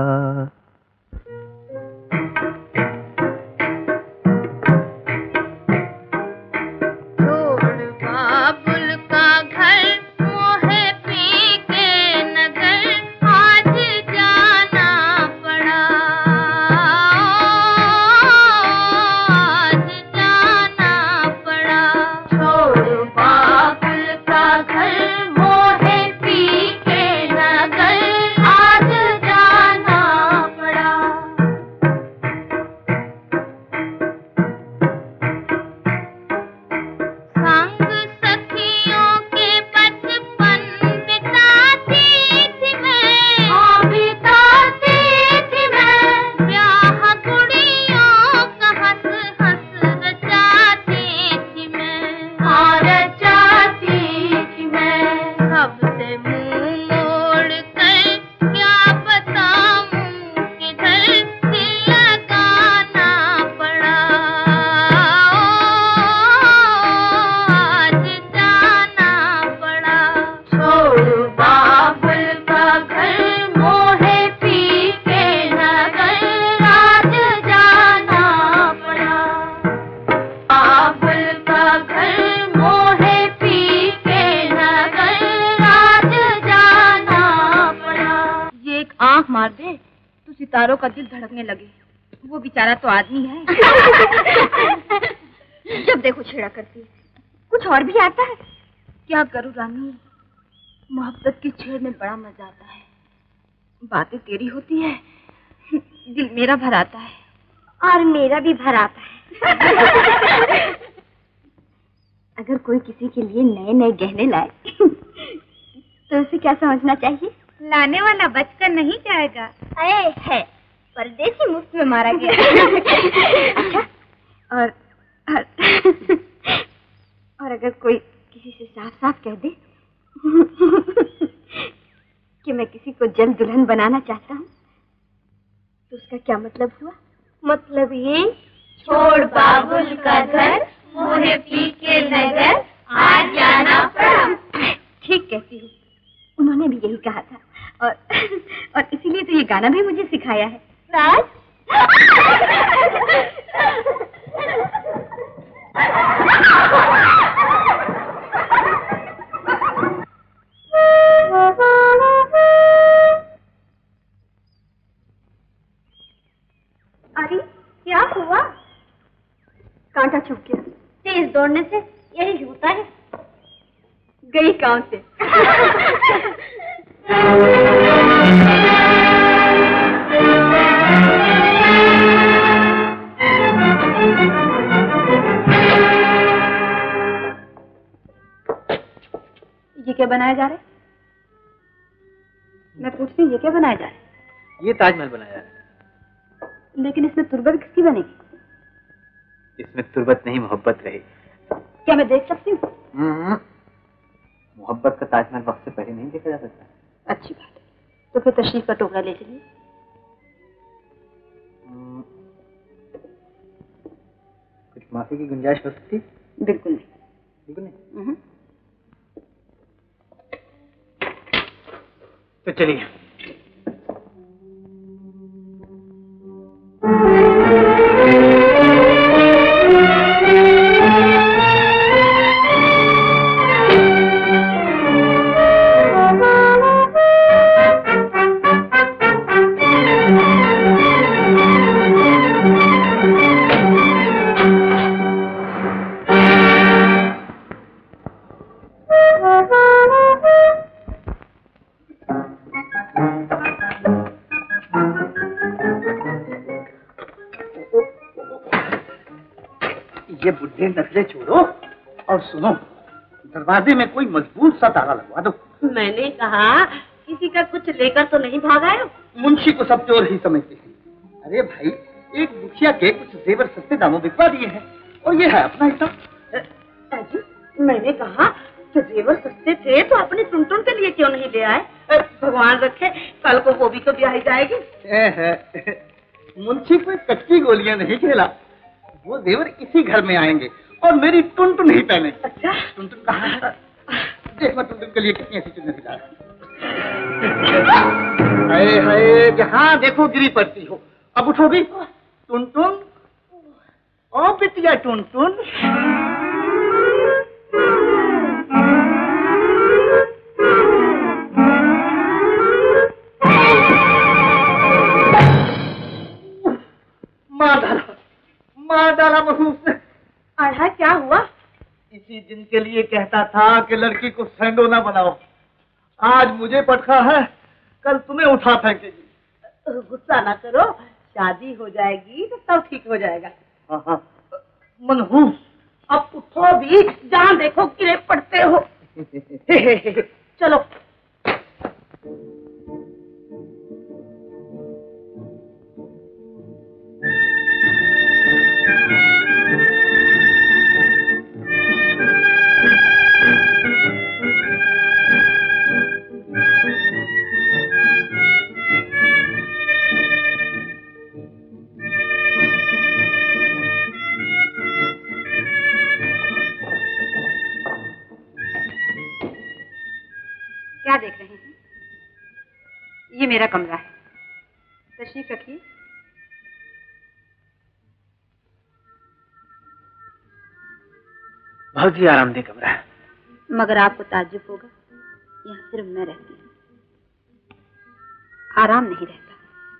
मार दे तो सितारों का दिल धड़कने लगे। वो बेचारा तो आदमी है। जब देखो छेड़ा करती है। कुछ और भी आता है? क्या करूं रानी, मोहब्बत की छेड़ में बड़ा मजा आता है। बातें तेरी होती है, दिल मेरा भर आता है। और मेरा भी भर आता है। अगर कोई किसी के लिए नए नए गहने लाए तो उसे क्या समझना चाहिए? लाने वाला बचकर नहीं जाएगा। अरे है, परदेसी मुफ्त में मारा गया। अच्छा, और, और और अगर कोई किसी से साफ साफ कह दे कि मैं किसी को जल्द दुल्हन बनाना चाहता हूँ तो उसका क्या मतलब हुआ? मतलब ये, छोड़ बाबुल का घर, मोहे पी के नगर, आज जाना पड़ा। ठीक कहती हूँ, उन्होंने भी यही कहा था और और इसीलिए तो ये गाना भी मुझे सिखाया है। राज अरे क्या हुआ? कांटा चुभ गया। तेज दौड़ने से यही होता है। गई गांव से। ये क्या बनाया जा रहा है? मैं पूछती हूँ, ये क्या बनाया जा रहा है? ये ताजमहल बनाया जा रहा है। लेकिन इसमें तुर्बत किसकी बनेगी? इसमें तुर्बत नहीं, मोहब्बत रहेगी। क्या मैं देख सकती हूँ? मोहब्बत का ताजमहल वक्त से पहले नहीं देखा जा सकता। अच्छी बात है, तो फिर तशरीफ का टोकरा ले चलिए। कुछ माफी की गुंजाइश हो सकती? बिल्कुल नहीं। बिल्कुल नहीं। हम्म। तो चलिए। ये बुढ़े नखरे छोड़ो और सुनो, दरवाजे में कोई मजबूत सा ताला लगवा दो। मैंने कहा किसी का कुछ लेकर तो नहीं भागा है? मुंशी को सब चोर ही समझते हैं। अरे भाई, एक मुखिया के कुछ जेवर सस्ते दामों बिकवा दिए हैं और ये है अपना हिसाब। जी, मैंने कहा कि जेवर सस्ते थे तो अपने टुनटुन के लिए क्यों नहीं ले आए? भगवान रखे कल को वो भी तो ब्याही जाएगी। मुंशी कोई कच्ची गोलियां नहीं खेला, वो जेवर इसी घर में आएंगे और मेरी टुनटुन ही पहने। अच्छा, टुनटुन कहाँ है? देख मैं टुनटुन के लिए कितनी अच्छी चीजें सिखा रहा हूँ। हाय हाय, जहाँ देखो गिरी पड़ती हो। अब उठोगी? टुनटुन, ओ बिटिया टुनटुन। मार डाला, मार डाला महूस ने। आया क्या हुआ? इसी दिन के लिए कहता था कि लड़की को सैंडो ना बनाओ। आज मुझे पटका है, कल तुम्हें उठा फेंकेगी। गुस्सा ना करो, शादी हो जाएगी तो सब ठीक हो जाएगा। हाँ हाँ, मनहूस, अब उठो भी, जहाँ देखो गिरे पड़ते हो। चलो। क्या देख रहे हैं? ये मेरा कमरा है, तशरीफ रखिए। बहुत ही आरामदेह कमरा है। मगर आपको ताज्जुब होगा, यहाँ सिर्फ मैं रहती हूँ, आराम नहीं रहता।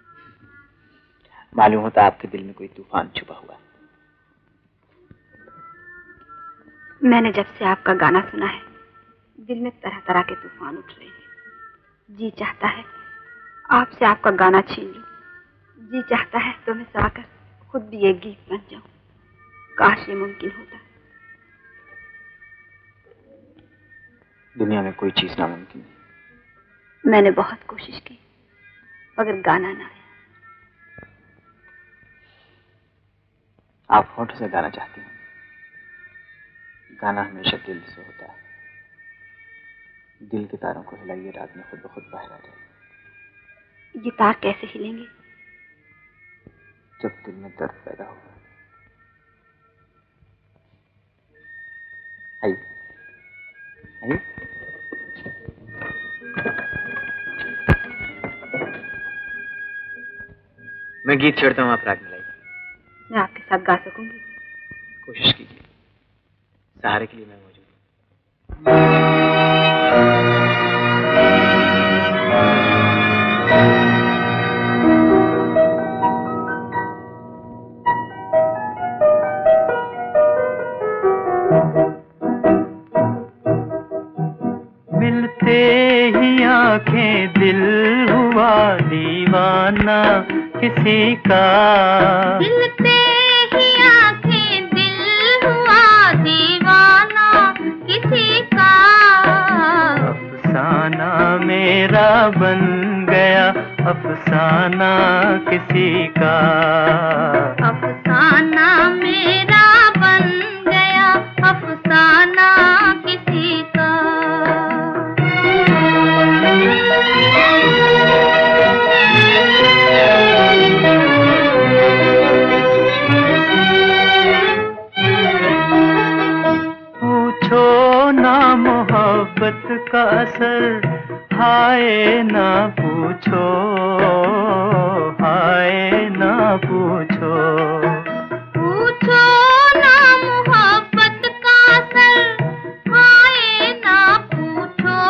मालूम होता आपके दिल में कोई तूफान छुपा हुआ है। मैंने जब से आपका गाना सुना है, दिल में तरह तरह के तूफान उठ रहे हैं। जी चाहता है आपसे आपका गाना छीन लूं, जी चाहता है तो मैं चाहकर खुद भी एक गीत बन जाऊं। काश ये मुमकिन होता। दुनिया में कोई चीज नामुमकिन नहीं। मैंने बहुत कोशिश की, मगर गाना ना आया। आप होठ से गाना चाहती हैं, गाना हमेशा दिल से होता है। दिल के तारों को हिलाइए, रात में खुद ब खुद बाहर आ जाए। ये तार कैसे हिलेंगे? जब दिल में दर्द पैदा हुआ। आइए आइए। मैं गीत छेड़ता हूँ, आप राग मिलाइए। मैं आपके साथ गा सकूंगी? कोशिश कीजिए, सहारे के लिए मैं मौजूद हूँ। मिलते ही आंखें दिल हुआ दीवाना किसी का, मिलते ही आंखें दिल हुआ दीवाना किसी का, अफसाना मेरा बन गया अफसाना किसी का, अफसाना मेरा बन गया अफसाना किसी का। पूछो ना मोहब्बत का असर, हाय ना पूछो, हाय ना पूछो, पूछो ना मोहब्बत का असर, हाय ना पूछो,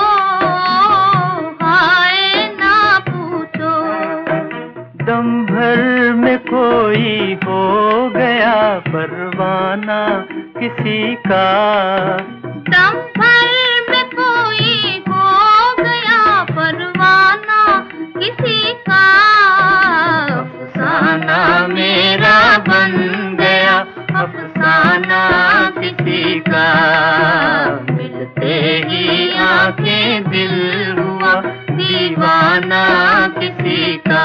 हाय ना पूछो। दम भर में कोई हो गया परवाना किसी का, दम भर में कोई हो गया परवाना किसी का, अफसाना मेरा बन गया अफसाना किसी का, मिलते ही आंखें दिल हुआ दीवाना किसी का।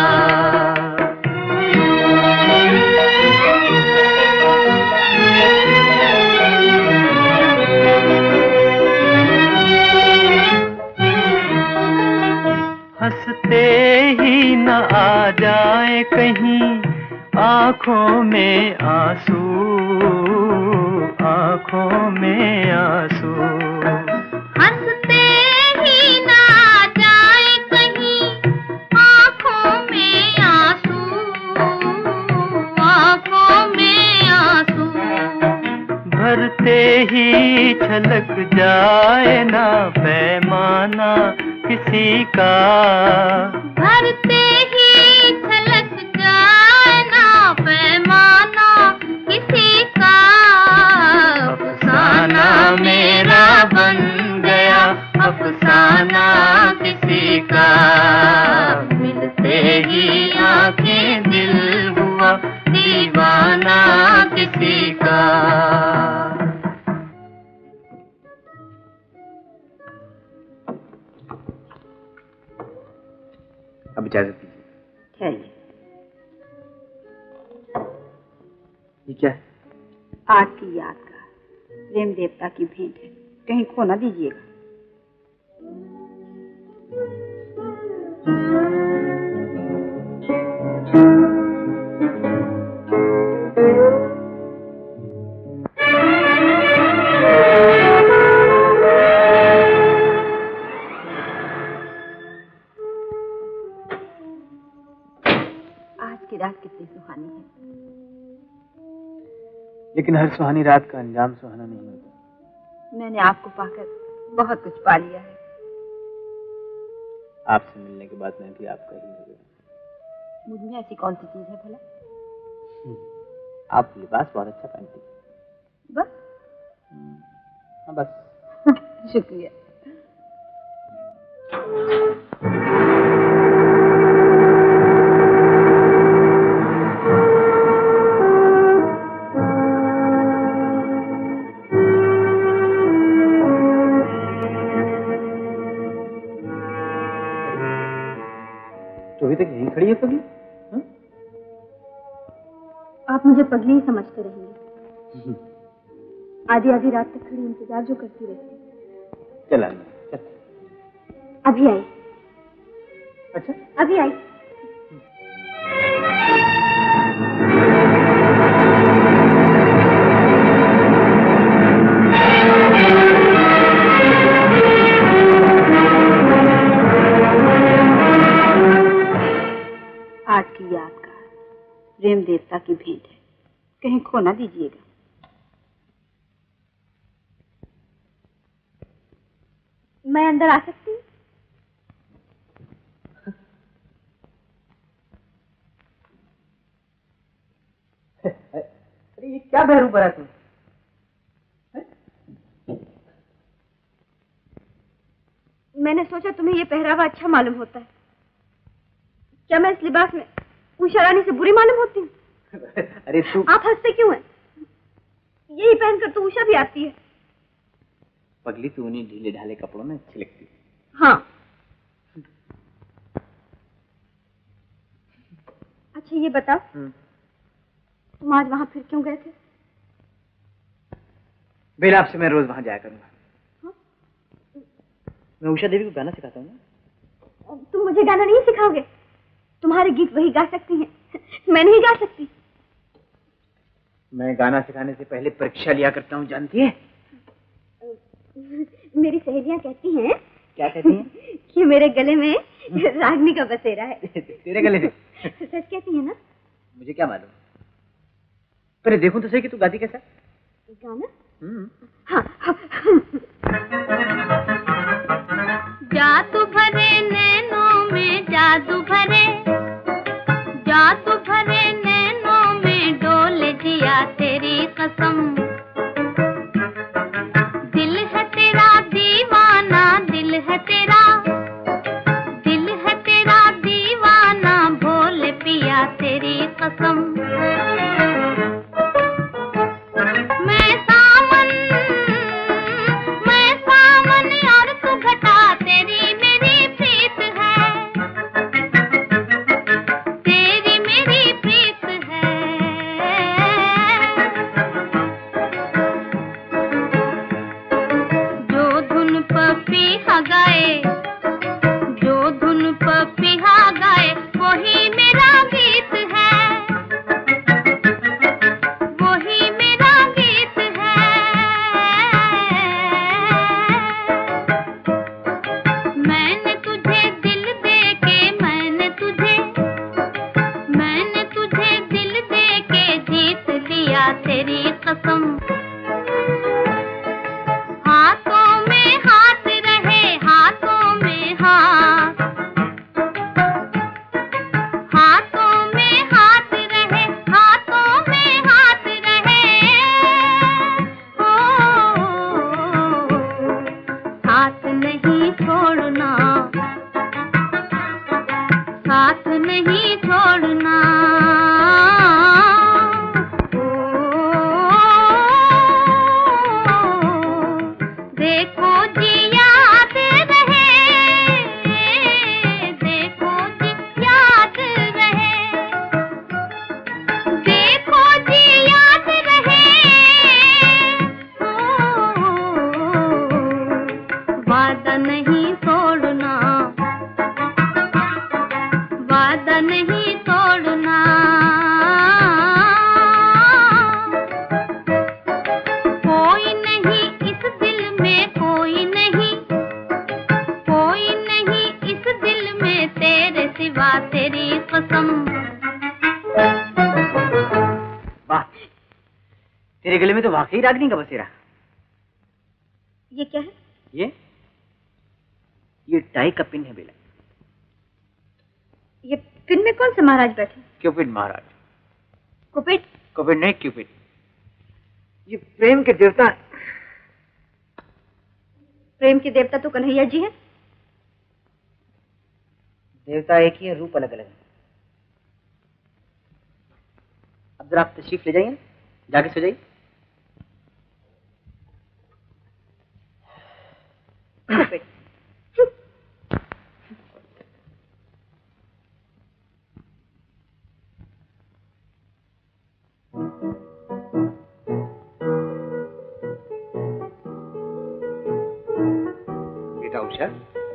हंसते ही न आ जाए कहीं आँखों में आंसू, आँखों में आंसू, हंसते ही ना आ जाए कहीं आँखों में आंसू, आँखों में आंसू। भरते ही छलक जाए ना पैमाना किसी का, भरते ही छलक जाए ना पैमाना किसी का, अफसाना मेरा बन गया अफसाना किसी का, मिलते ही आंखें दिल हुआ दीवाना किसी का। अब इजाजत दीजिए। क्या ये? ये क्या है? आज की याद का प्रेम देवता की भेंट है, कहीं खो ना दीजिएगा। रात कितनी सुहानी है, लेकिन हर सुहानी रात का अंजाम सुहाना नहीं होता। मैंने आपको पाकर बहुत कुछ पा लिया है। आपसे मिलने के बाद मैं भी आपका ही हो गया। मुझ में ऐसी कौन सी चीज है भला? आप लिबास बहुत अच्छा पहनती हैं। बस? हाँ बस। शुक्रिया। तो अभी तक यहीं खड़ी है पगली? आप मुझे पगली ही समझते रहेंगे। आधी आधी रात तक खड़ी इंतजार जो करती रहती। चल चल। अभी आई। अच्छा अभी आई। आज की यादगार प्रेम देवता की भेंट है, कहीं खो ना दीजिएगा। मैं अंदर आ सकती हूँ? अरे ये क्या बहरू पड़ा तू? मैंने सोचा तुम्हें ये पहरावा अच्छा मालूम होता है। क्या मैं इस लिबास में उषा रानी से बुरी मालूम होती हूँ? अरे तू आप हंसते क्यों हैं? यही पहनकर तो उषा भी आती है। पगली, तू उन्हीं ढीले ढाले कपड़ों में अच्छी लगती है। हाँ। अच्छा ये बताओ, तुम आज वहां फिर क्यों गए थे? बेलाप से मैं रोज वहां जाया करूंगा। हाँ? मैं उषा देवी को गाना सिखाता हूँ। तुम मुझे गाना नहीं सिखाओगे? तुम्हारे गीत वही गा सकती हैं, मैं नहीं गा सकती। मैं गाना सिखाने से पहले परीक्षा लिया करता हूँ, जानती है? मेरी सहेलियां कहती हैं। क्या कहती हैं? कि मेरे गले में रागनी का बसेरा है। तेरे गले में? सच कहती है ना? मुझे क्या मालूम। पहले देखूं तो सही कि तू गाती कैसा? गाना? हाँ, हाँ, जादू भरे नैनों में जादू भरे, जादू भरे नैनों में डोले जिया तेरी कसम। दिल है तेरा दीवाना, दिल है तेरा, दिल है तेरा दीवाना, भोले पिया तेरी कसम। वाकई रागनी का बसेरा। ये क्या है? ये ये टाई का पिन है बेला। ये पिन में कौन से महाराज बैठे? क्यूपिड महाराज। कुपिड? कुपिड नहीं, क्यूपिड। ये प्रेम के देवता। प्रेम के देवता तो कन्हैया जी हैं। देवता एक ही है, रूप अलग अलग है। अब जरा आप तशरीफ ले जाइए, जाके सो जाइए। बेटा उषा,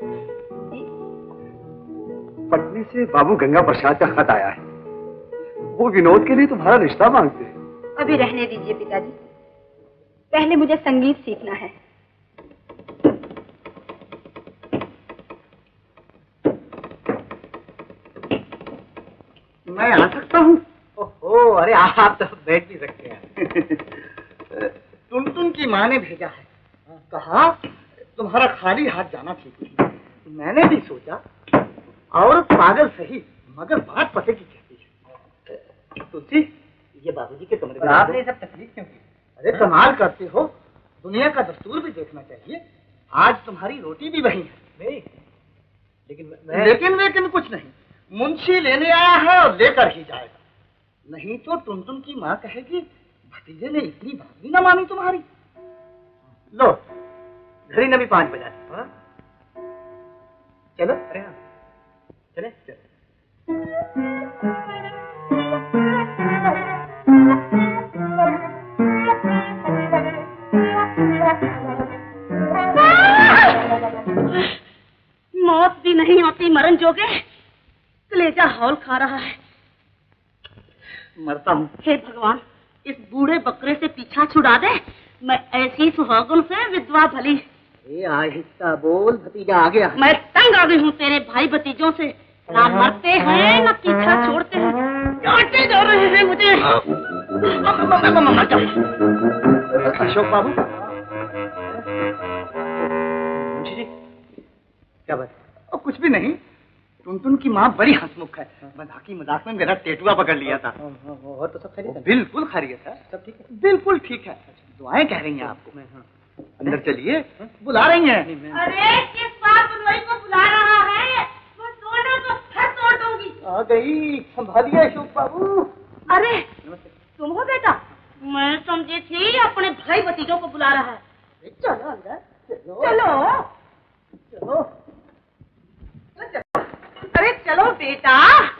पटने से बाबू गंगा प्रसाद का खत आया है। वो विनोद के लिए तुम्हारा रिश्ता मांगते हैं। अभी रहने दीजिए पिताजी, पहले मुझे संगीत सीखना है। मैं आ सकता हूँ? ओहो, अरे आप तो बैठ भी सकते हैं। टुनटुन की माँ ने भेजा है, कहा तुम्हारा खाली हाथ जाना ठीक नहीं। मैंने भी सोचा औरत पागल सही मगर बात पते की कहती है। तुलसी, ये बाबूजी के कमरे में आपने सब तकलीफ क्यों की? अरे कमाल करते हो, दुनिया का दस्तूर भी देखना चाहिए। आज तुम्हारी रोटी भी वही है। नहीं, लेकिन मैं... लेकिन लेकिन कुछ नहीं, मुंशी लेने आया है और लेकर ही जाएगा। नहीं तो टुनटुन की माँ कहेगी भतीजे ने इतनी बात भी न मानी तुम्हारी। लो, घड़ी ने भी पांच बजा दी। हाँ? चलो, अरे हाँ, चले चलो। मौत भी नहीं होती मरण जोगे, कलेजा हौल खा रहा है। मरता हूँ। हे भगवान, इस बूढ़े बकरे से पीछा छुड़ा दे। मैं ऐसी सुहागन से विधवा भली। ए आहिस्ता बोल, भतीजा आ गया। मैं तंग आ गई हूँ तेरे भाई भतीजों से। ना मरते हैं ना पीछा छोड़ते हैं, काटते जा रहे हैं मुझे। अशोक बाबू, क्या बात? और कुछ भी नहीं, टुनटुन की माँ बड़ी हंसमुख है। मजाक ही मजाक में मेरा टेटुआ पकड़ लिया था। और तो सब खैरियत है? बिल्कुल खैरियत है, सब ठीक है? बिल्कुल ठीक है। दुआएं कह रही हैं आपको। अंदर चलिए, बुला रही हैं। अरे किस बात बुलवाई को बुला रहा है? मैं दोनों को सर तोड़ दूंगी। आ गई, संभालिए अशोक बाबू। अरे तुम हो बेटा? मैं समझी थी अपने भाई भतीजों को बुला रहा है। चलो अंदर, चलो चलो चलो। अरे चलो बेटा,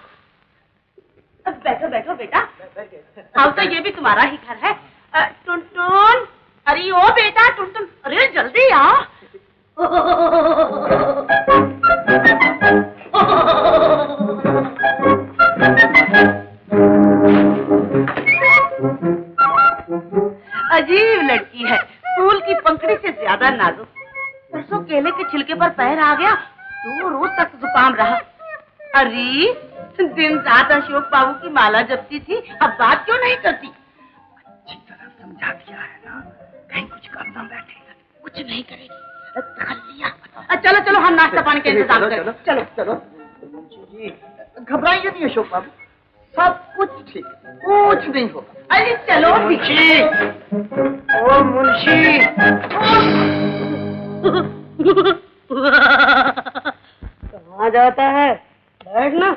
अब बैठो बैठो बेटा। अब तो ये भी तुम्हारा ही घर है। टुनटुन, अरे ओ बेटा टुनटुन, अरे जल्दी आओ। अजीब लड़की है, फूल की पंखड़ी से ज्यादा नाजुक। परसों केले के छिलके पर पैर आ गया, दो रोज तक जुकाम रहा। अरे दिन रात अशोक बाबू की माला जपती थी, अब बात क्यों नहीं करती? अच्छी तरह समझा दिया है ना, कहीं कुछ करना बैठेगा। कुछ नहीं करेगी, कर लिया। चलो चलो हम नाश्ता पानी का इंतजाम करें। चलो चलो। जी घबराइए नहीं अशोक बाबू, सब कुछ ठीक, कुछ नहीं होगा। अरे चलो मुंशी, ओ मुंशी। कहाँ जाता है? बैठना।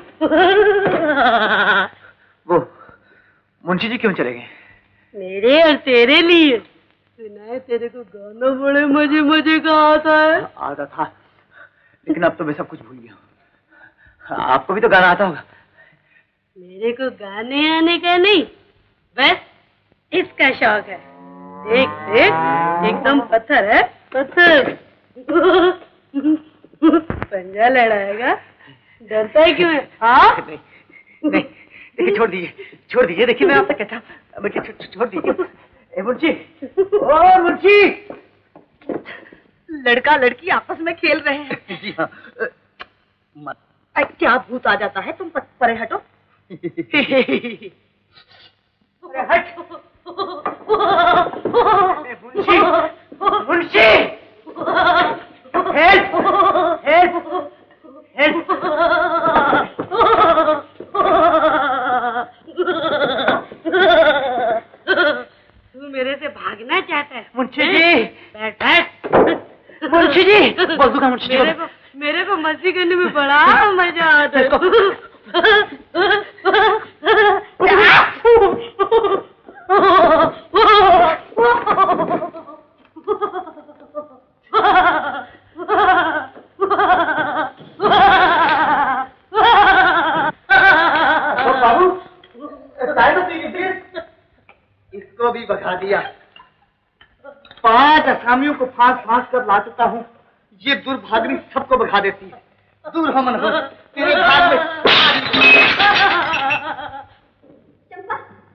वो मुंशी जी क्यों चले गए? मेरे और तेरे लिए। सुना है तेरे को गाना बड़े मजे मजे का आता है। आता था, लेकिन अब तो मैं सब कुछ भूल गया। आपको भी तो गाना आता होगा। मेरे को गाने आने का नहीं, बस इसका शौक है। देख देख, एकदम पत्थर है, पत्थर। पंजा लड़ाएगा, डरता है क्यों है? हाँ? नहीं, नहीं, देखिए छोड़ दीजिए, छोड़ दीजिए। देखिए मैं आपसे कहता हूँ, बेटे छो, छोड़ दीजिए। ए मुंशी, ओ मुंशी। लड़का लड़की आपस में खेल रहे हैं। जी हाँ, मत। क्या भूत आ जाता है, तुम परे हटो। अरे हट। Munshi, Munshi, help, help, help. तू मेरे से भागना चाहता है? मुंशी जी, बैठ बैठ। मुंशी जी, बोल दूंगा मुंशी जी। मेरे को मेरे को मस्ती करने में बड़ा मजा आता है। बाबू, इसको भी भगा दिया। पांच असामियों को फांस फांस कर ला चुका हूँ। ये दुर्भाग्नि सबको भगा देती है। दूर हो मन हो, तेरे भाग में। चंपा,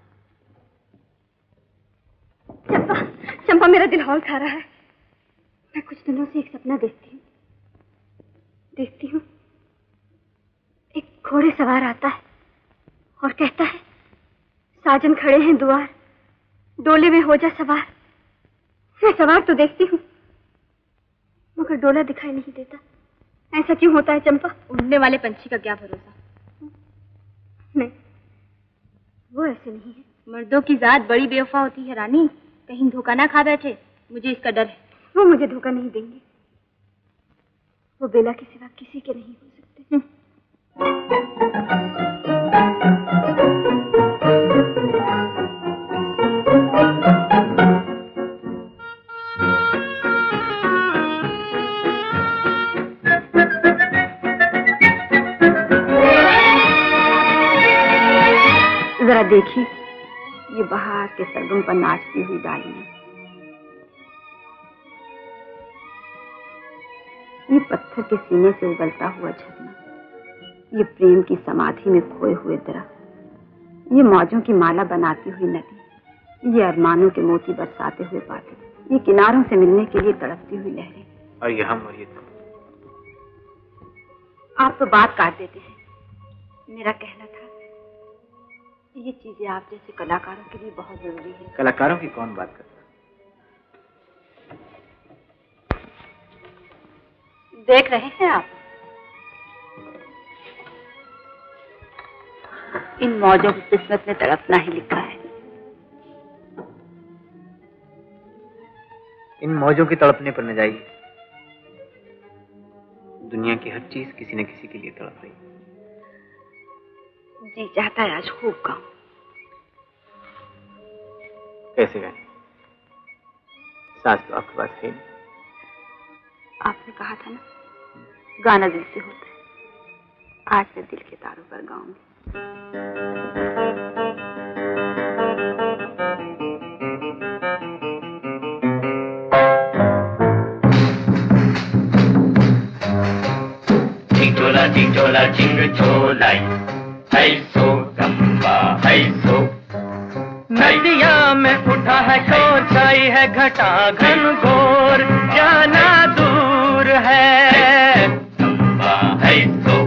चंपा, चंपा, मेरा दिल हौल खा रहा है। मैं कुछ दिनों से एक सपना देखती हूँ, देखती हूँ एक घोड़े सवार आता है कहता है साजन खड़े हैं द्वार, डोले में हो जा सवार। मैं सवार तो देखती हूँ मगर डोला दिखाई नहीं देता। ऐसा क्यों होता है चंपा? उड़ने वाले पंछी का क्या भरोसा। नहीं, वो ऐसे नहीं है। मर्दों की जात बड़ी बेवफा होती है रानी, कहीं धोखा ना खा बैठे, मुझे इसका डर है। वो मुझे धोखा नहीं देंगे, वो बेला के सिवा किसी के नहीं हो सकते। जरा देखिए ये बहार के सरगम पर नाचती हुई डालियां, ये पत्थर के सीने से उगलता हुआ झरना, ये प्रेम की समाधि में खोए हुए दरख्त, ये मौजों की माला बनाती हुई नदी, ये अरमानों के मोती बरसाते हुए बादल, ये किनारों से मिलने के लिए तड़पती हुई लहरें, और ये हम और ये तुम। आप तो बात काट देते हैं। मेरा कहना था ये चीजें आप जैसे कलाकारों के लिए बहुत जरूरी है। कलाकारों की कौन बात करता? देख रहे हैं आप, इन मौजों की किस्मत में तड़पना ही लिखा है। इन मौजों की तड़पने पर न जाइए, दुनिया की हर चीज किसी न किसी के लिए तड़प रही। जी चाहता है आज खूब गाऊं। कैसे गाएं? सास तो आपके पास है नहीं। आपने कहा था ना गाना दिल से होता है, आज मैं दिल के तारों पर गाऊंगी। चिंचोला चिंचोला चिंग चोलाई, है सो गंबा है सो। नदिया में उठा है शोर, छाई है घटा घन घोर, जाना दूर है गंबा है सो।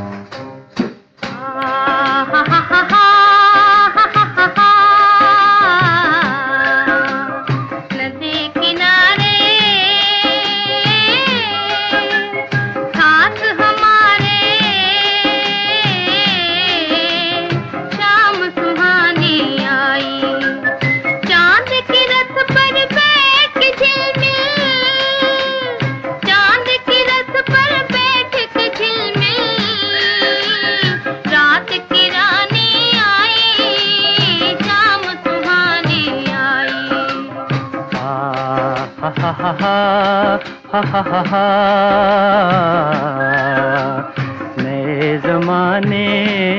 नदी किनारे साथ हमारे, शाम सुहानी आई, चांद की रथ पर बैठ के झिलमिल, चांद की रथ पर बैठ के झिलमिल, रात की रानी आई, शाम सुहानी आई। हा हा हा हा हा हा हा। नए जमाने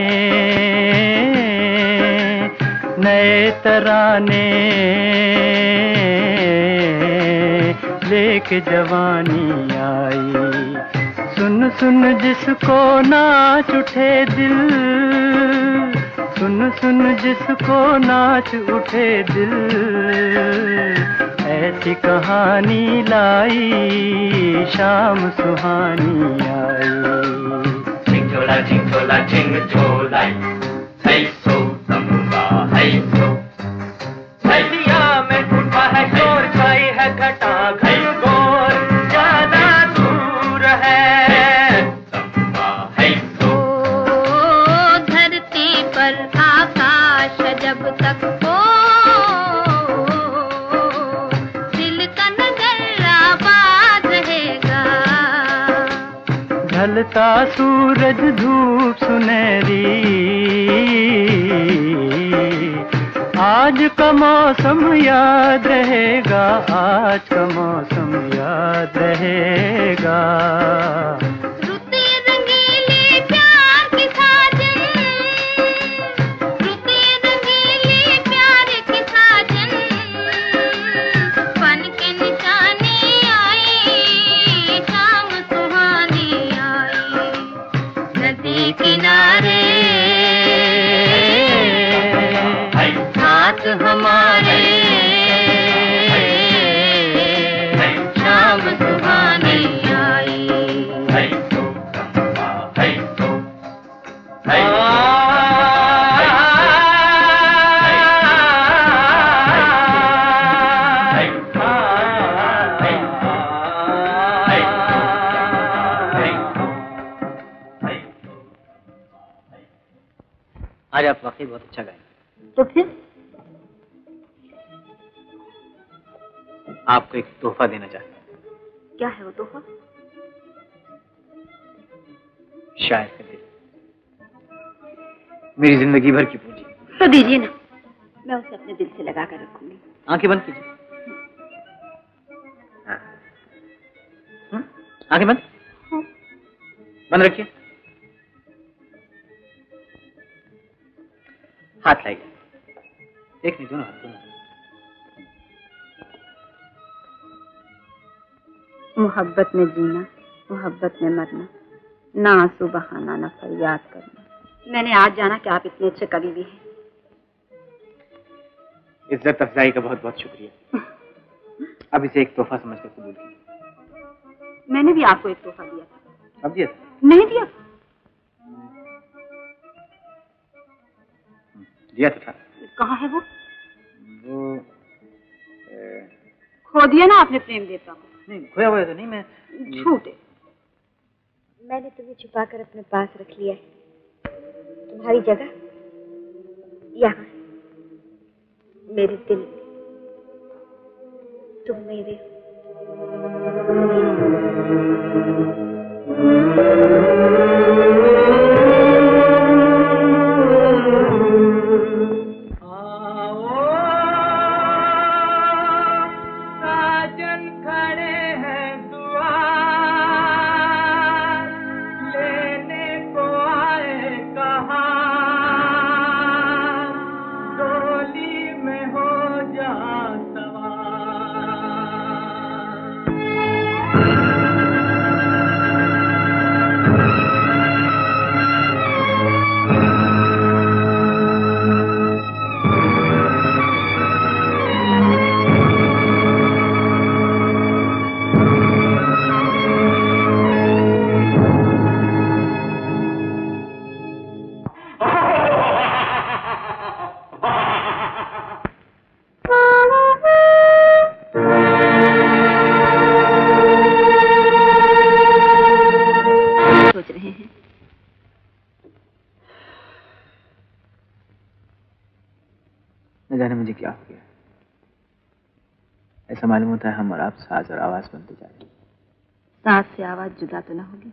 नए तराने लेके जवानी आई, सुन सुन जिसको नाच उठे दिल, सुन सुन जिसको नाच उठे दिल, ऐसी कहानी लाई, शाम सुहानी आई। चिंचोला चिंचोला चिंग चोलाई, है सो गंबा है सो। नदिया में उठा है शोर, छाई है घटा घन घोर, ज्यादा दूर है गंबा है सो। ओ धरती पर आकाश जब तक हो, दिल का नजर आबाद रहेगा। ढलता सूरज धूप सुनहरी, आज का मौसम याद रहेगा, आज का मौसम याद रहेगा। रुते रंगीले प्यार की साजन, रुते रंगीले प्यार की साजन, बन के निशानी आई, शाम सुहानी आई। नदी किनारे साथ हमारे, शाम सुहानी आई। शायरी आप वाकई बहुत अच्छा गाए। तो फिर आपको एक तोहफा देना चाहता हूँ। क्या है वो तोहफा? शायर का दिल, मेरी जिंदगी भर की पूंजी। तो दीजिए ना, मैं उसे अपने दिल से लगा कर रखूंगी। आंखें बंद कीजिए। हाँ। हम्म, आंखें बंद। हाँ। बंद रखिए। हाथ लाइए। एक नहीं, दोनों हाथ, दोनों हाथ। मोहब्बत में जीना, मोहब्बत में मरना, ना आंसू बहाना, ना फरियाद करना। मैंने आज जाना कि आप इतने अच्छे कवि भी हैं। इज्जत अफजाई का बहुत बहुत शुक्रिया। अब इसे एक तोहफा समझकर कबूल कीजिए। मैंने भी आपको एक तोहफा दिया था। अब दिया था? नहीं दिया। दिया तो था। कहाँ है वो? वो ए... खो दिया ना आपने प्रेम देवता को। नहीं, खोया हुआ तो नहीं। मैं झूठे। मैंने तुम्हें छुपाकर अपने पास रख लिया है। तुम्हारी जगह यहाँ मेरे दिल में। तुम मेरे न जाने मुझे क्या हो गया। ऐसा मालूम होता है हम और आप साज और आवाज बनते जा रहे हैं। साज से आवाज जुदा तो ना होगी?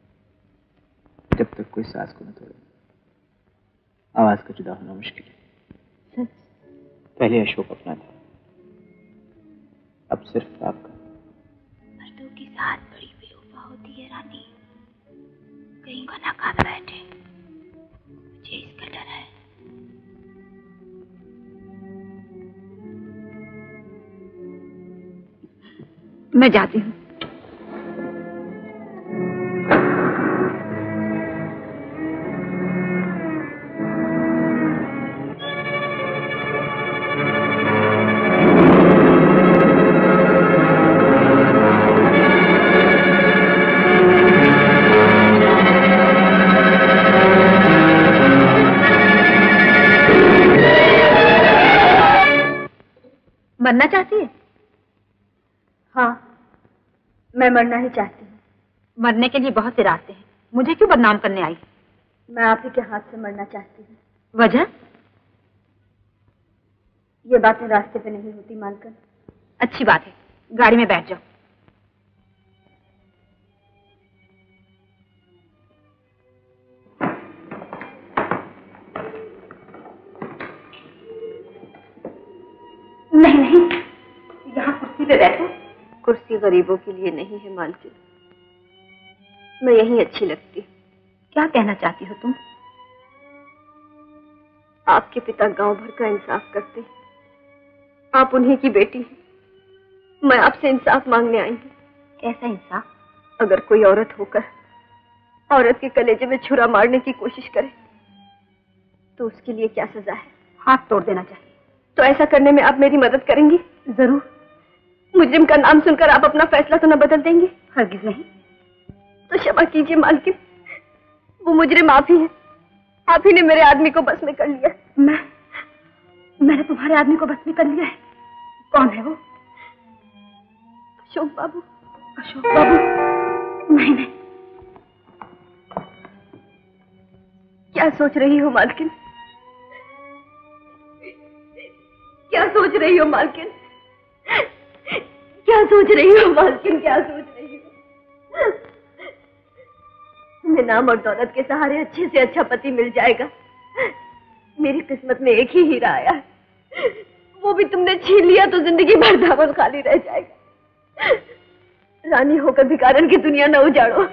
जब तक कोई साज को न तोड़े आवाज का जुदा होना मुश्किल है। सच? पहले अशोक अपना था, अब सिर्फ आपका। मर्दों की साथ बड़ी बेवफा होती है रानी, कहीं को ना खा बैठे, मुझे इसका डर है। मैं जाती हूँ। मरना चाहती है? हाँ, मैं मरना ही चाहती हूँ। मरने के लिए बहुत से रास्ते हैं, मुझे क्यों बदनाम करने आई? मैं आप ही के हाथ से मरना चाहती हूँ। वजह? ये बातें रास्ते पे नहीं होती मालकन। अच्छी बात है, गाड़ी में बैठ जाओ। नहीं नहीं, यहाँ कुर्सी पे बैठो। कुर्सी गरीबों के लिए नहीं है मालकिन, मैं यहीं अच्छी लगती हूँ। क्या कहना चाहती हो तुम? आपके पिता गांव भर का इंसाफ करते हैं, आप उन्हीं की बेटी हैं। मैं आपसे इंसाफ मांगने आई हूँ। कैसा इंसाफ? अगर कोई औरत होकर औरत के कलेजे में छुरा मारने की कोशिश करे तो उसके लिए क्या सजा है? हाथ तोड़ देना चाहिए। तो ऐसा करने में आप मेरी मदद करेंगी? जरूर। मुजरिम का नाम सुनकर आप अपना फैसला तो न बदल देंगी? हरगिज नहीं। तो क्षमा कीजिए मालकिन, वो मुजरिम आप ही हैं। आप ही ने मेरे आदमी को बस में कर लिया। मैं मैंने तुम्हारे आदमी को बस में कर लिया है? कौन है वो? अशोक बाबू। अशोक बाबू? नहीं नहीं। क्या सोच रही हो मालकिन? क्या सोच रही हो मालकिन? क्या सोच रही हो मालकिन? क्या सोच रही हो? तुम्हें नाम और दौलत के सहारे अच्छे से अच्छा पति मिल जाएगा। मेरी किस्मत में एक ही हीरा आया है, वो भी तुमने छीन लिया तो जिंदगी भर दामन खाली रह जाएगा। रानी होकर भिखारन की दुनिया न उजाड़ो।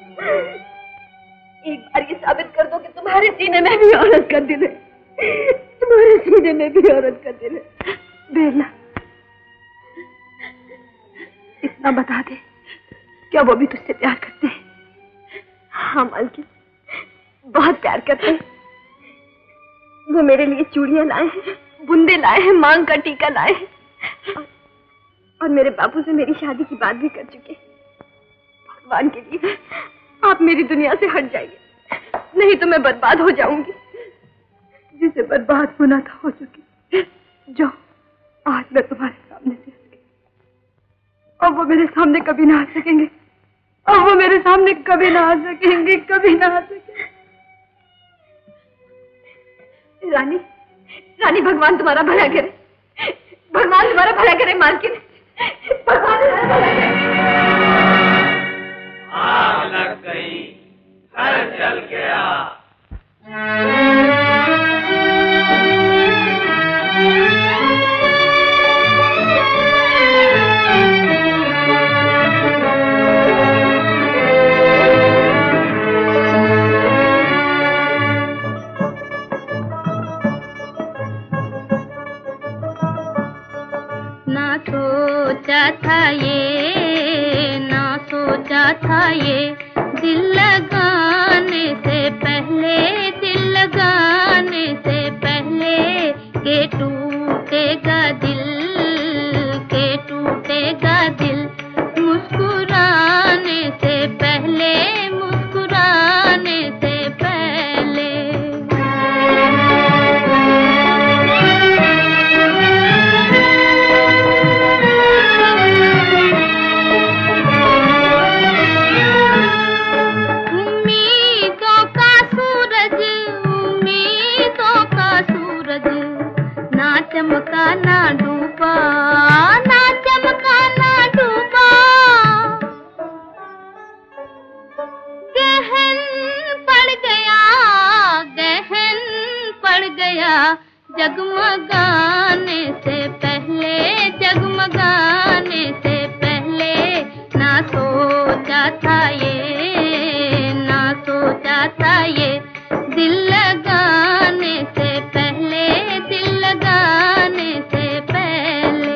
एक बार ये साबित कर दो कि तुम्हारे सीने में भी औरत का दिल है, तुम्हारे सीने में भी औरत का दिल है। बेला, इतना बता दे, क्या वो भी तुझसे प्यार करते हैं? हाँ मालकिन, बहुत प्यार करते हैं। वो मेरे लिए चूड़ियां लाए हैं, बुंदे लाए हैं, मांग का टीका लाए हैं, और, और मेरे बापू से मेरी शादी की बात भी कर चुके हैं। भगवान के लिए आप मेरी दुनिया से हट जाइए, नहीं तो मैं बर्बाद हो जाऊंगी। जिसे बर्बाद होना था हो चुकी। जो आज मैं तुम्हारे सामने से हट गई, और वो मेरे सामने कभी ना आ सकेंगे, और वो मेरे सामने कभी ना आ सकेंगे, कभी ना आ सकेंगे। रानी, रानी, भगवान तुम्हारा भला करे, भगवान तुम्हारा भला करे मालकिन, भगवान तुम्हारा भला करे। आग लग गई, घर जल गया। ना सोचा था ये, ना सोचा था ये, दिल लगाने से पहले, दिल लगाने से पहले के टूटेगा दिल, के टूटेगा दिल, मुस्कुराने से पहले, मुस्कुराने से पहले। चमका ना डूबा, ना चमका ना डूबा, गहन पड़ गया, गहन पड़ गया, जगमगाने से पहले, जगमगाने से पहले, ना सोचा था ये, ना सोचा था ये, दिल लगाने से पहले, दिल लगाने से पहले।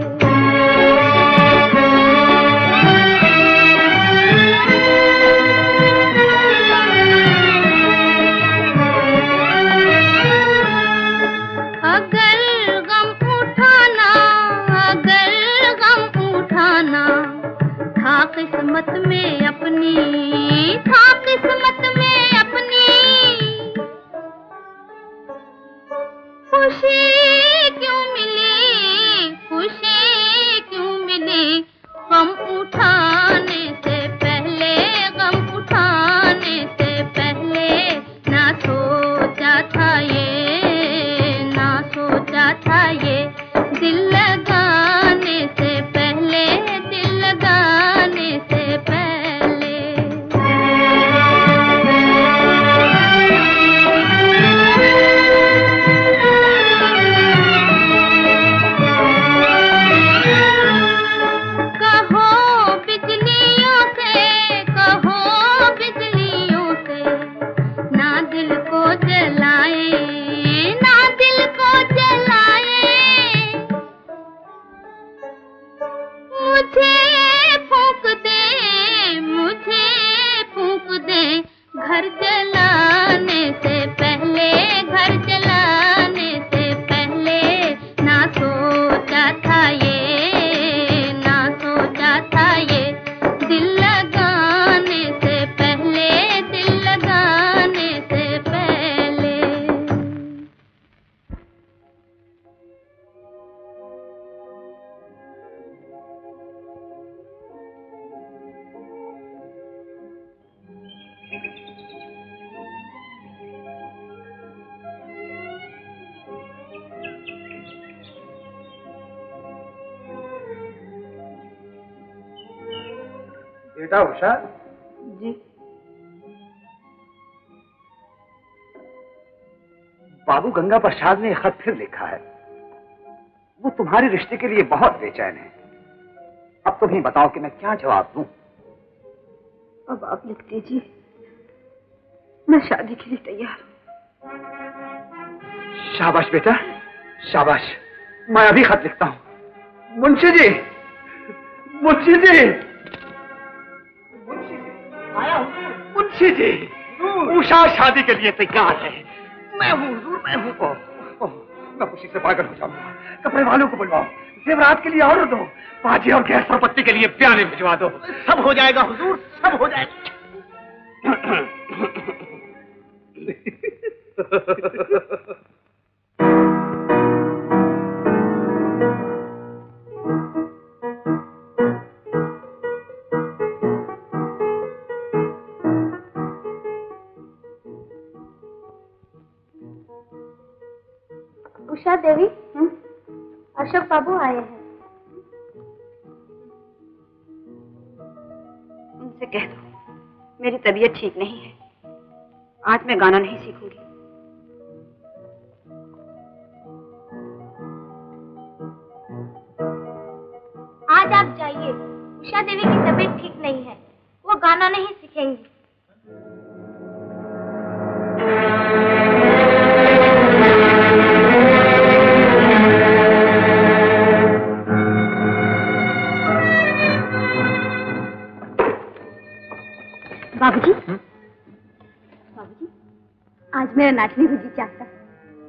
अगर गम उठाना, अगर गम उठाना था किस्मत में अपनी, था किस्मत में अपनी, खुशी क्यों मिली, खुशी क्यों मिली, गम उठाने से पहले, गम उठाने से पहले, ना सोचा था ये, ना सोचा था ये, दिल लगाने से पहले, दिल लगाने से पहले। बेटा उषा। जी। बाबू गंगा प्रसाद ने खत फिर लिखा है। वो तुम्हारे रिश्ते के लिए बहुत बेचैन है। अब तुम्हें बताओ कि मैं क्या जवाब दूं। अब आप लिख दीजिए, मैं शादी के लिए तैयार हूं। शाबाश बेटा, शाबाश। मैं अभी खत लिखता हूं। मुंशी जी, मुंशी जी, मुंशी जी, आया हूं। मुंशी जी, उषा शादी के लिए तैयार है। मैं हूँ हुजूर, मैं हूँ। ओह, ओह, मैं खुशी से पागल हो जाऊंगा। कपड़े वालों को बुलवाओ, जेवरात के लिए ऑर्डर दो, बाजी और गैस और पत्ती के लिए प्याने भिजवा दो। सब हो जाएगा हुजूर, सब हो जाएगा। उषा देवी, अशोक बाबू आए हैं। उनसे कह दो मेरी तबीयत ठीक नहीं है, आज मैं गाना नहीं सीखूंगी। आज आप जाइए, उषा देवी की तबीयत ठीक नहीं है, वो गाना नहीं सीखेंगी। बाबूजी, बाबूजी, आज मेरा नाचने को जी चाहता है।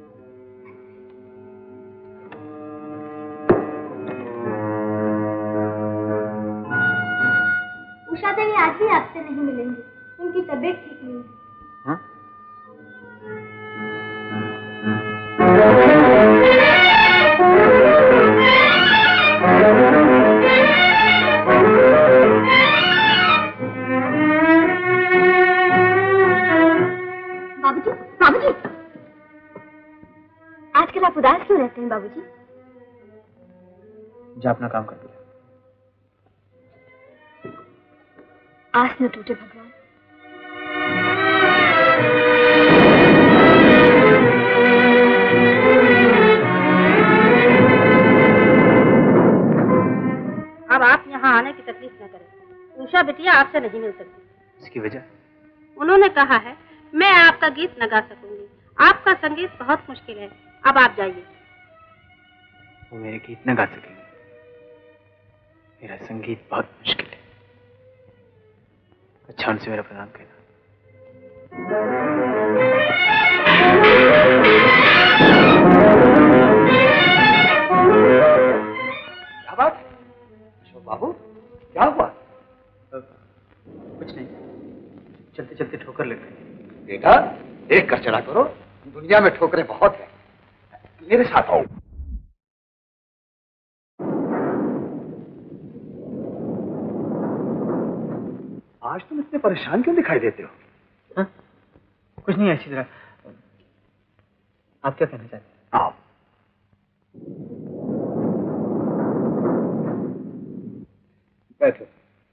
उषा देवी आज भी आपसे नहीं मिलेंगी, उनकी तबीयत ठीक नहीं है। हाँ? बाबूजी, बाबूजी, आजकल आप उदास क्यों रहते हैं बाबूजी? जा अपना काम कर दिया। आस न टूटे भगवान। अब आप यहाँ आने की तकलीफ न करें। उषा बिटिया आपसे नहीं मिल सकती। इसकी वजह? उन्होंने कहा है मैं आपका गीत न गा सकूंगी, आपका संगीत बहुत मुश्किल है। अब आप जाइए। वो मेरे गीत न गा सकेंगे, मेरा संगीत बहुत मुश्किल है। अच्छा, उनसे मेरा प्रणाम कहना। क्या बात? अशोक बाबू, क्या हुआ? कुछ नहीं, चलते चलते ठोकर लग गई। बेटा, देख कर चला करो, दुनिया में ठोकरें बहुत हैं। मेरे साथ आओ। आज तुम इतने परेशान क्यों दिखाई देते हो? हा? कुछ नहीं, ऐसी तरह। आप क्या कहना चाहते हैं? आओ। बैठो।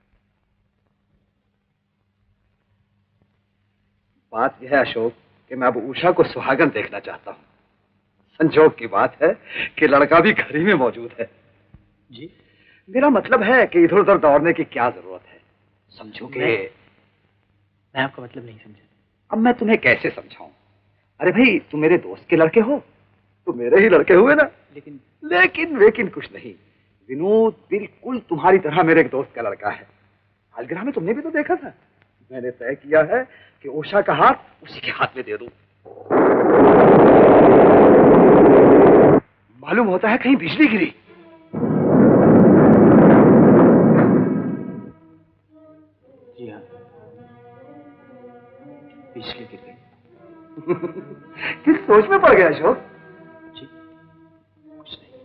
बात यह है अशोक कि मैं अब उषा को सुहागन देखना चाहता हूँ। संजोग की बात है कि लड़का भी घर ही में मौजूद है। जी? मेरा मतलब है कि इधर उधर दौड़ने की क्या जरूरत है? समझो कि मैं, मैं आपका मतलब नहीं समझा। अब मैं तुम्हें कैसे समझाऊं? अरे भाई, तुम मेरे दोस्त के लड़के हो, तो मेरे ही लड़के हुए ना। लेकिन लेकिन लेकिन कुछ नहीं। विनोद बिल्कुल तुम्हारी तरह मेरे एक दोस्त का लड़का है। हालगिरा में तुमने भी तो देखा था। मैंने तय किया है कि उषा का हाथ उसी के हाथ में दे दूं। मालूम होता है कहीं बिजली गिरी। जी हाँ, बिजली गिर गई। किस सोच में पड़ गया अशोक? जी कुछ नहीं,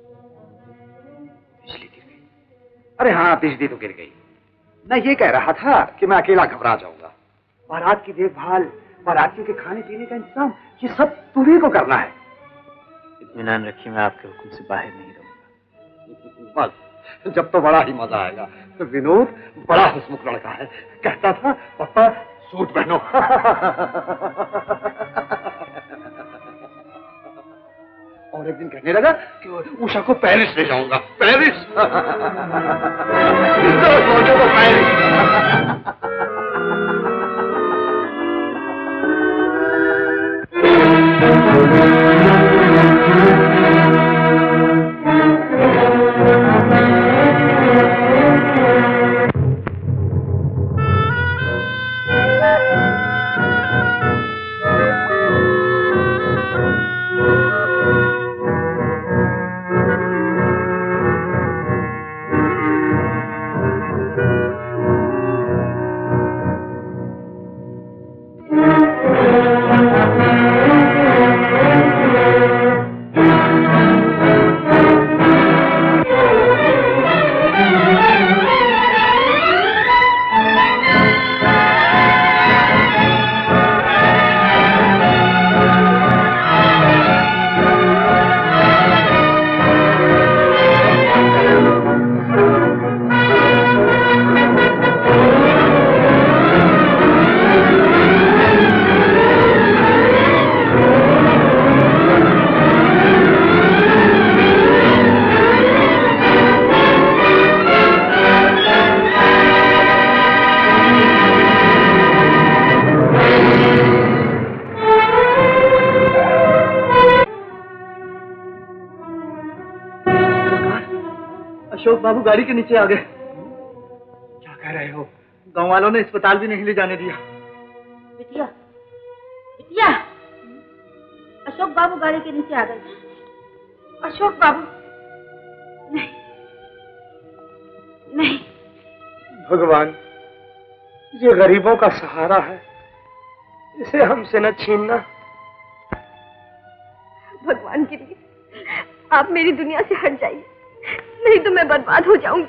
बिजली गिर गई। अरे हाँ, बिजली तो गिर गई। मैं ये कह रहा था कि मैं अकेला घबरा जाऊंगा। बारात की देखभाल, बारातियों के खाने पीने का इंतजाम, ये सब तुम्ही को करना है। इत्मीनान रखिए, मैं आपके हुक्म से बाहर नहीं रहूंगा। बस जब तो बड़ा ही मजा आएगा। विनोद बड़ा हंसमुख लड़का है, कहता था पापा सूट पहनो। और एक दिन कहने लगा कि उषा को पेरिस ले जाऊंगा। पेरिस सोचो तो पेरिस। अशोक बाबू गाड़ी के नीचे आ गए। क्या कह रहे हो? गांव वालों ने अस्पताल भी नहीं ले जाने दिया। बिटिया, बिटिया, अशोक बाबू गाड़ी के नीचे आ गए। अशोक बाबू? नहीं, नहीं। भगवान, ये गरीबों का सहारा है, इसे हमसे न छीनना। भगवान के लिए आप मेरी दुनिया से हट जाइए, नहीं तो मैं बर्बाद हो जाऊंगी।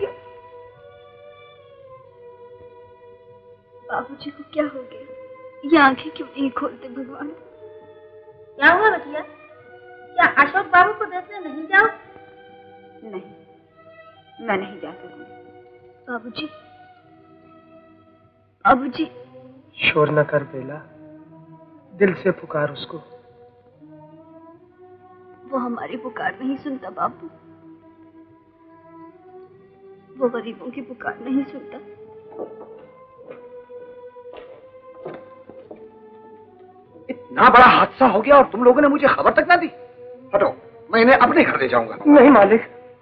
बाबूजी को क्या हो गया? ये आंखें क्यों नहीं खोलते भगवान? क्या हुआ बिटिया? क्या अशोक बाबू को देखने नहीं जाओ? नहीं, मैं नहीं जा सकूंगी। बाबूजी, बाबूजी। शोर न कर बेला, दिल से पुकार उसको। वो हमारी पुकार नहीं सुनता बाबू, वो गरीबों की पुकार नहीं सुनता। इतना बड़ा हादसा हो गया और तुम लोगों ने मुझे खबर तक ना दी। हटो, मैं इन्हें अपने घर ले जाऊंगा। नहीं मालिक,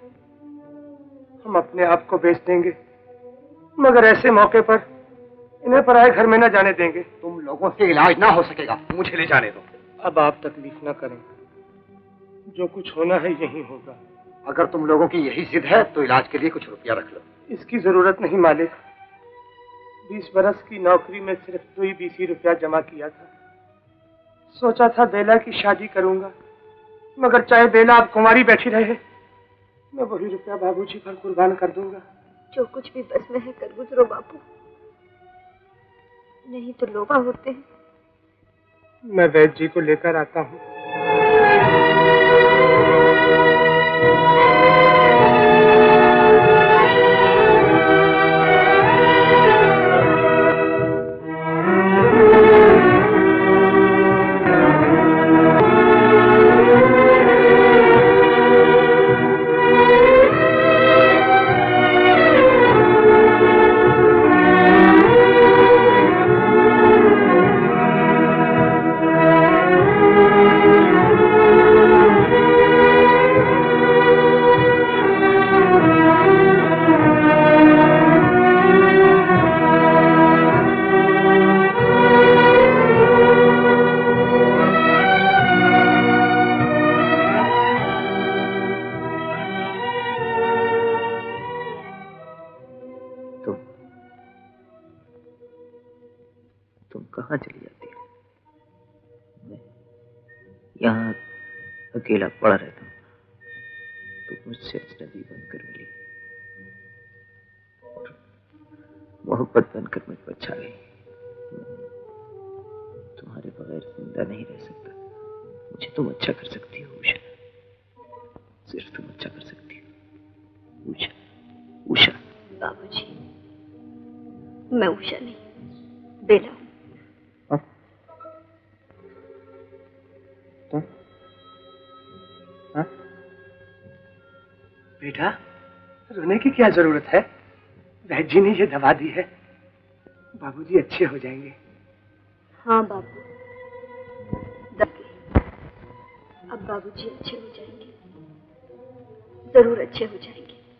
हम अपने आप को बेच देंगे, मगर ऐसे मौके पर इन्हें पराये घर में न जाने देंगे। तुम लोगों से इलाज ना हो सकेगा, मुझे ले जाने दो। अब आप तकलीफ न करें, जो कुछ होना है यही होगा। अगर तुम लोगों की यही जिद है तो इलाज के लिए कुछ रुपया रख लो। इसकी जरूरत नहीं मालिक, बीस बरस की नौकरी में सिर्फ दो ही बीस ही रुपया जमा किया था। सोचा था बेला की शादी करूंगा, मगर चाहे बेला अब कुंवारी बैठी रहे, मैं वही रुपया बाबूजी पर कुर्बान कर दूंगा। जो कुछ भी बस में है कर गुजरो बापू, नहीं तो लोबा होते हैं। मैं वैद्य जी को लेकर आता हूँ। कहाँ चली जाती है? मैं यहाँ अकेला पड़ा रहता हूँ, तो मुझसे अजनबी बनकर मिली, मोहब्बत बनकर मुझ पर छा गई। तुम्हारे बगैर जिंदा नहीं रह सकता। मुझे तुम अच्छा कर सकती हो उषा, सिर्फ तुम अच्छा कर सकती हो उषा। मैं उषा नहीं, बेला हूँ। तो? हाँ? बेटा, रोने की क्या जरूरत है? वैद्य जी ने ये दवा दी है, बाबूजी अच्छे हो जाएंगे। हाँ बाबू, अब बाबूजी अच्छे हो जाएंगे, जरूर अच्छे हो जाएंगे।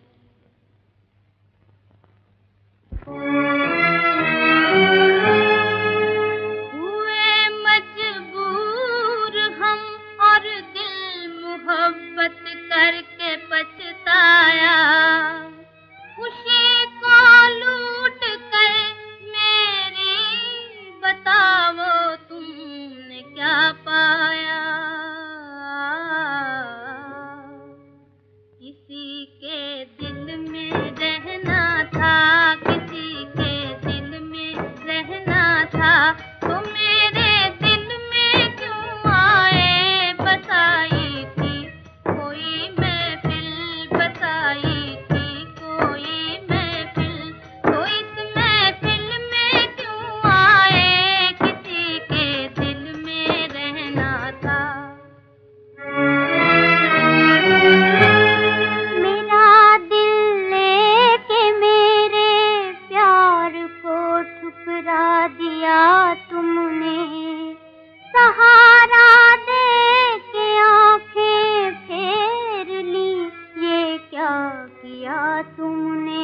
हुए मजबूर हम और दिल मोहब्बत करके पछताया, खुशी को लूट कर मेरी बताओ तुमने क्या पाया। किसी के दिल में रहना था, किसी के दिल में रहना था, तो मेरे दिल में क्यों आए बसाई थी कोई महफिल, बसाई थी कोई महफिल, तो इस महफिल में क्यों आए, किसी के दिल में रहना था। मेरा दिल लेके मेरे प्यार को ठुकरा दिया तुमने, सहारा दे के आंखें फेर ली, ये क्या किया तुमने।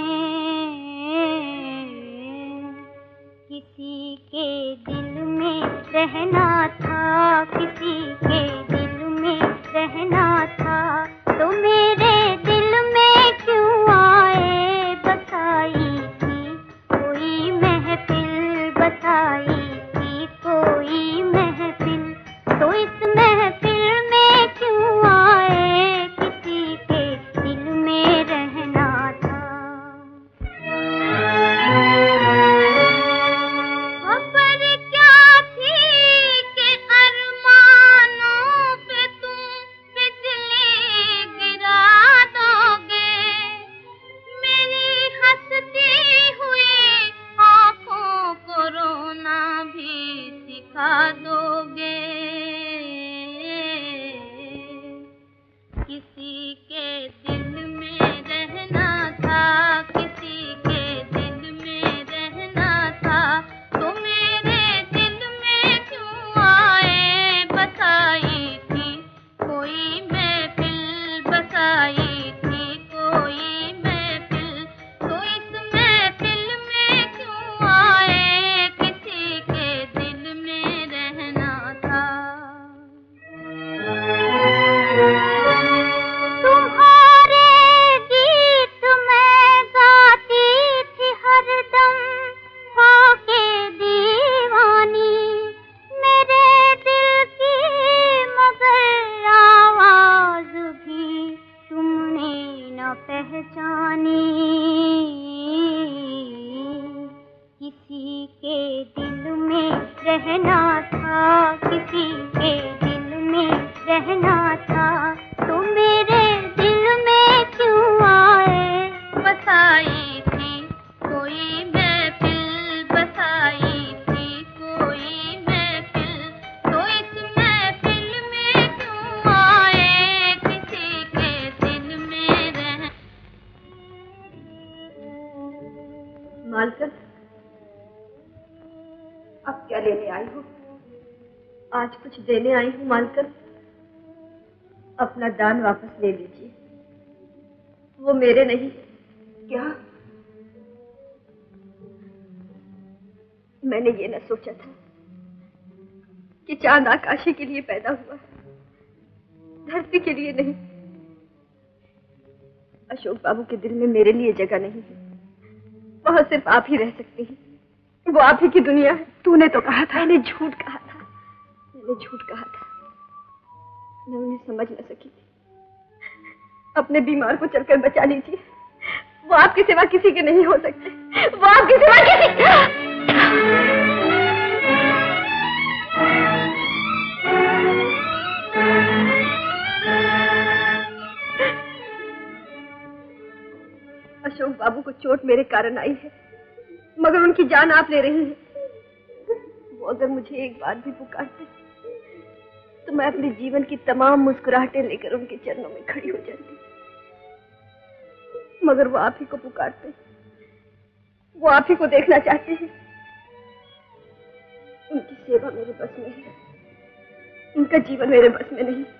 किसी के दिल में रहना था, किसी के दिल में रहना था, तो मेरे दिल में क्यों आए बसाई थी कोई महफिल, बसाई थी कोई महफिल, तो इस महफिल में क्यों आए, किसी के दिल में रहना था। खबर क्या थी कि अरमानों पे तुम बिजली गिरा दोगे, मेरी हंसती हुई आंखों को रोना भी सिखा दोगे। किसी के दिल में रहना था, किसी के दिल में रहना था, तो मेरे दिल में क्यों आए बसाई थी कोई महफिल, बसाई थी कोई महफिल, तो इस महफिल में क्यों आए, किसी के दिल में रहना था। तुम्हारे गीत मैं गाती थी हरदम होके दीवानी, मेरे दिल की मगर आवाज भी तुमने न पहचानी। किसी के दिल में रहना था, किसी के दिल में रहना था, तो मेरे दिल में क्यों आए बसाई थी कोई महफिल, बसाई थी कोई महफिल, तो इस महफिल में क्यों आए, किसी के दिल में रह। मालकन, अब क्या लेने आई हो? आज कुछ देने आई हूँ मालकन। अपना दान वापस ले लीजिए, वो मेरे नहीं। क्या? मैंने ये न सोचा था कि चांद आकाशी के लिए पैदा हुआ, धरती के लिए नहीं। अशोक बाबू के दिल में मेरे लिए जगह नहीं है, वहां सिर्फ आप ही रह सकती हैं। वो आप ही की दुनिया है। तूने तो कहा था। मैंने झूठ कहा था, मैंने झूठ कहा था। मैं उन्हें समझ न सकी थी। अपने बीमार को चलकर बचा लीजिए, वो आपके सिवा किसी के नहीं हो सकते। वो आपके सिवा किसी। अशोक बाबू को चोट मेरे कारण आई है, मगर उनकी जान आप ले रही हैं। वो अगर मुझे एक बार भी पुकारते तो मैं अपने जीवन की तमाम मुस्कुराहटें लेकर उनके चरणों में खड़ी हो जाती, मगर वो आप ही को पुकारते, वो आप ही को देखना चाहते हैं। उनकी सेवा मेरे बस में है, उनका जीवन मेरे बस में नहीं।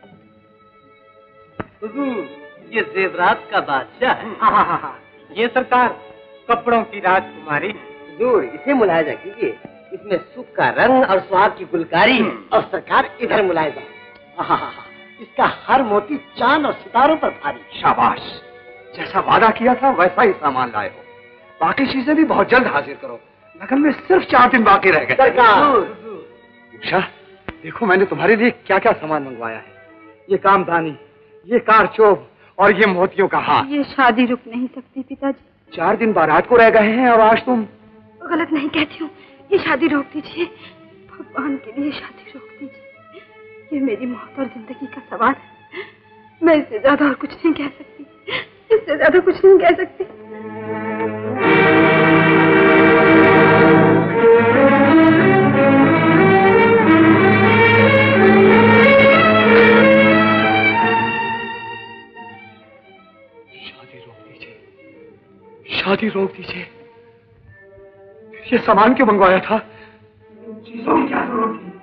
हुजूर, ये जेवरात का बादशाह है। हाँ हाँ हाँ, ये सरकार कपड़ों की राजकुमारी। हुजूर, इसे मुलायजा कीजिए, इसमें सुख का रंग और स्वाद की गुलकारी। और सरकार इधर मुलायजा, हाँ हाँ हाँ, इसका हर मोती चांद और सितारों पर भारी। शाबाश, जैसा वादा किया था वैसा ही सामान लाए हो। बाकी चीजें भी बहुत जल्द हाजिर करो, लगन में सिर्फ चार दिन बाकी रह गए। सरकार, उषा, देखो मैंने तुम्हारे लिए क्या क्या सामान मंगवाया है। ये कामदानी, ये कारचोब और ये मोतियों का हार। ये शादी रुक नहीं सकती पिताजी। चार दिन बारात को रह गए हैं और आज तुम। गलत नहीं कहती हूँ, ये शादी रोक दीजिए, भगवान के लिए शादी रोक दीजिए। ये मेरी मौत और जिंदगी का सवाल है, मैं इससे ज्यादा और कुछ नहीं कह सकती, इससे ज्यादा कुछ नहीं कह सकती। शादी रोक दीजिए। ये सामान क्यों मंगवाया था? चीजों की क्या जरूरत थी?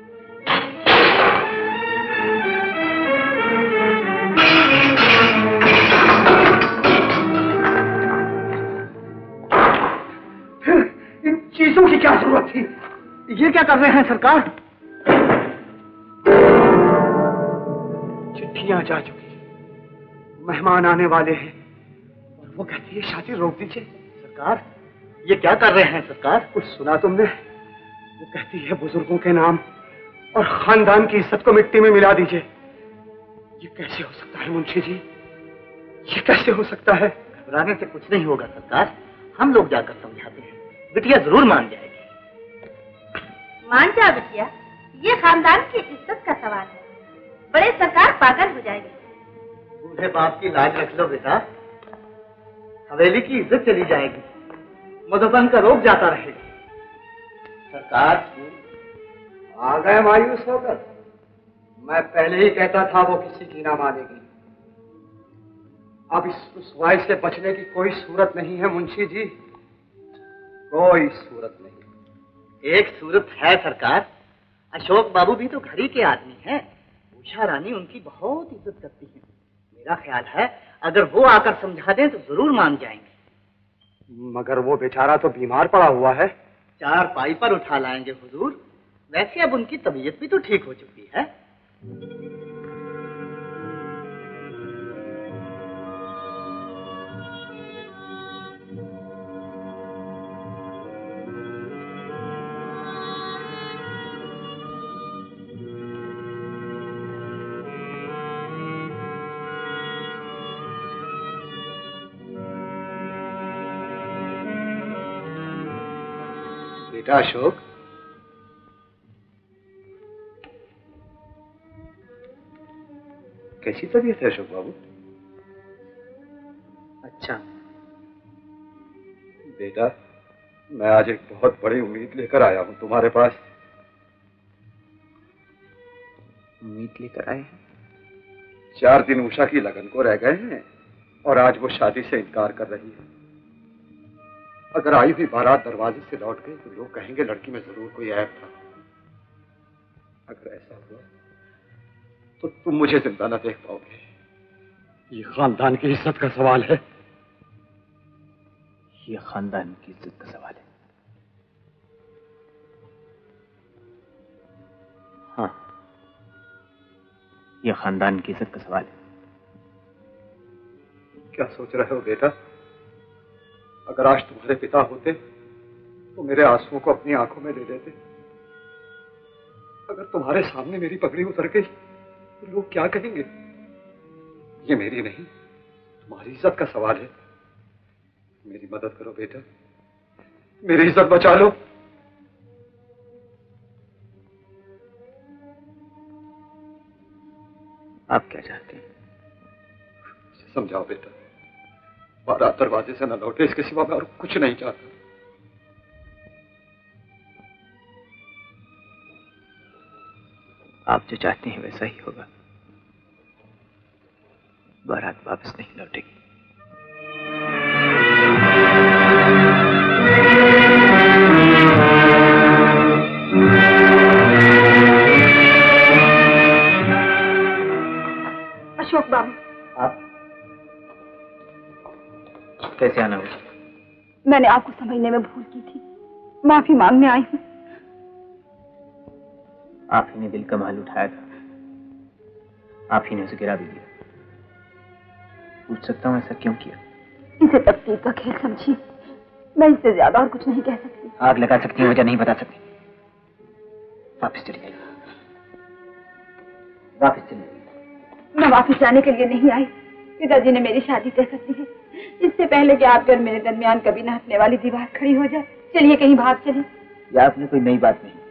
फिर इन चीजों की क्या जरूरत थी? ये क्या कर रहे हैं सरकार? चिट्ठियां जा चुकी, मेहमान आने वाले हैं, वो कहती है शादी रोक दीजिए। सरकार, ये क्या कर रहे हैं सरकार? कुछ सुना तुमने? वो कहती है बुजुर्गों के नाम और खानदान की इज्जत को मिट्टी में मिला दीजिए। ये कैसे हो सकता है मुंशी जी, ये कैसे हो सकता है? घबराने से कुछ नहीं होगा सरकार, हम लोग जाकर समझाते हैं, बिटिया जरूर मान जाएगी। मान जा बिटिया, ये खानदान की इज्जत का सवाल है, बड़े सरकार पागल हो जाएगी। बूढ़े बाप की लाज रख लो बेटा, हवेली की इज्जत चली जाएगी, मधुबन का रोग जाता रहेगा। सरकार आ गए मायूस होकर? मैं पहले ही कहता था वो किसी की ना मानेगी। अब इस रुसवाई से बचने की कोई सूरत नहीं है मुंशी जी, कोई सूरत नहीं। एक सूरत है सरकार, अशोक बाबू भी तो घर ही के आदमी हैं, उषा रानी उनकी बहुत इज्जत करती है। मेरा ख्याल है अगर वो आकर समझा दें तो जरूर मान जाएंगे। मगर वो बेचारा तो बीमार पड़ा हुआ है। चार पाई पर उठा लाएंगे हुजूर, वैसे अब उनकी तबीयत भी तो ठीक हो चुकी है। बेटा अशोक, कैसी तबीयत है अशोक बाबू? अच्छा बेटा, मैं आज एक बहुत बड़ी उम्मीद लेकर आया हूं तुम्हारे पास। उम्मीद लेकर आए हैं? चार दिन उषा की लगन को रह गए हैं और आज वो शादी से इनकार कर रही है। अगर आई हुई बारात दरवाजे से लौट गई तो लोग कहेंगे लड़की में जरूर कोई ऐब था। अगर ऐसा हुआ तो तुम मुझे जिंदा न देख पाओगे। ये खानदान की इज्जत का सवाल है। ये खानदान की इज्जत का सवाल है। हाँ, ये खानदान की इज्जत का सवाल है। क्या सोच रहे हो बेटा? अगर आज तुम्हारे पिता होते तो मेरे आंसुओं को अपनी आंखों में ले लेते। अगर तुम्हारे सामने मेरी पगड़ी उतर गई तो लोग क्या कहेंगे? ये मेरी नहीं, तुम्हारी इज्जत का सवाल है। मेरी मदद करो बेटा, मेरी इज्जत बचा लो। आप क्या चाहते हैं? समझाओ बेटा, बारात दरवाजे से न लौटे, इसके सिवा मैं और कुछ नहीं चाहता। आप जो चाहते हैं वैसा ही होगा। बारात वापस नहीं लौटेगी। अशोक बाबू, आप कैसे आना हुआ? मैंने आपको समझने में भूल की थी, माफी मांगने आई हूँ। आप ही ने दिल का महल उठाया था, आप ही ने उसे गिरा भी दिया। पूछ सकता हूँ ऐसा क्यों किया? इसे तकदीर का खेल समझिए, मैं इससे ज्यादा और कुछ नहीं कह सकती। आग लगा सकती हैं, वजह नहीं बता सकती। वापस चली जाइए, वापस चली जाइए। मैं वापस जाने के लिए नहीं आई, पिताजी ने मेरी शादी तय कर दी है। इससे पहले कि आपके और मेरे दरमियान कभी न हटने वाली दीवार खड़ी हो जाए, चलिए कहीं भाग चले। यह आपने कोई नई बात नहीं।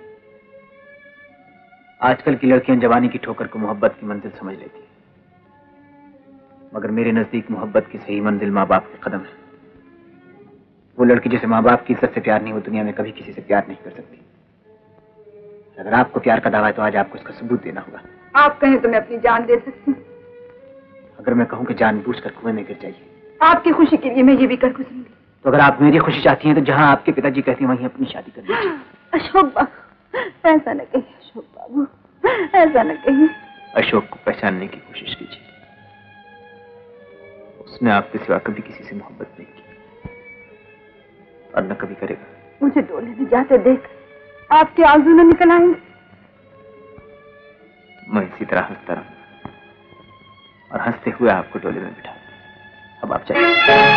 आजकल की लड़कियां जवानी की ठोकर को मोहब्बत की मंजिल समझ लेती हैं, मगर मेरे नजदीक मोहब्बत की सही मंजिल माँ बाप के कदम है। वो लड़की जिसे माँ बाप की इज्जत से प्यार नहीं, वो दुनिया में कभी किसी से प्यार नहीं कर सकती। अगर आपको प्यार का दावा है तो आज आपको इसका सबूत देना होगा। आप कहें तो मैं अपनी जान दे सकती हूँ। अगर मैं कहूँ कि जानबूझकर कुएं में गिर जाइए, आपकी खुशी के लिए मैं ये भी कर गुजरूंगी। तो अगर आप मेरी खुशी चाहती हैं तो जहाँ आपके पिताजी कहते हैं वहीं अपनी शादी कर दीजिए। अशोक बाबू, ऐसा न कहिए अशोक बाबू, ऐसा न कहिए। अशोक को पहचानने की कोशिश कीजिए, उसने आपके सिवा कभी किसी से मोहब्बत नहीं की और न कभी करेगा। मुझे डोले में जाते देख आपके आंसू न निकल आएंगे। मैं इसी तरह हंसता रहूंगा और हंसते हुए आपको डोले में बिठा। अब आप जाइए।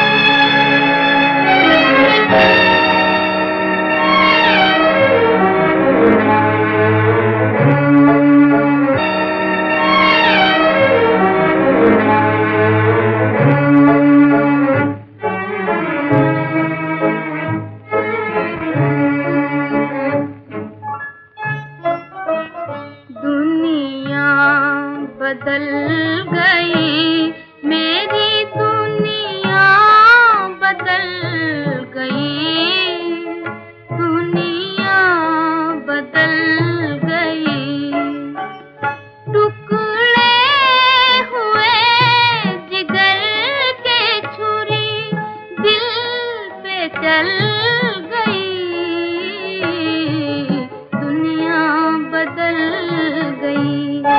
बदल गई मेरी दुनिया, बदल गई दुनिया, बदल गई। टुकड़े हुए जिगर के छुरी दिल पे चल गई, दुनिया बदल गई।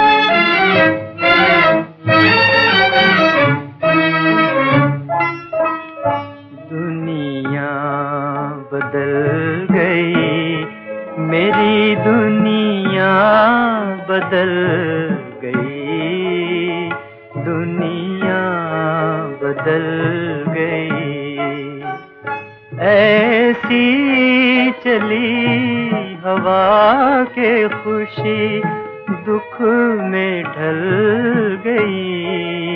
दुनिया बदल गई मेरी दुनिया, बदल गई दुनिया, बदल गई। ऐसी चली हवा के खुशी दुख में ढल गई,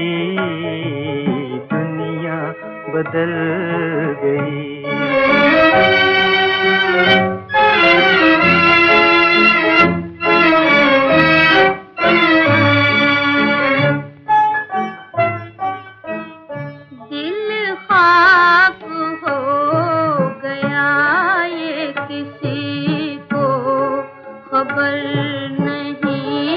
दुनिया बदल गई। दिल खाक हो गया ये किसी को खबर नहीं,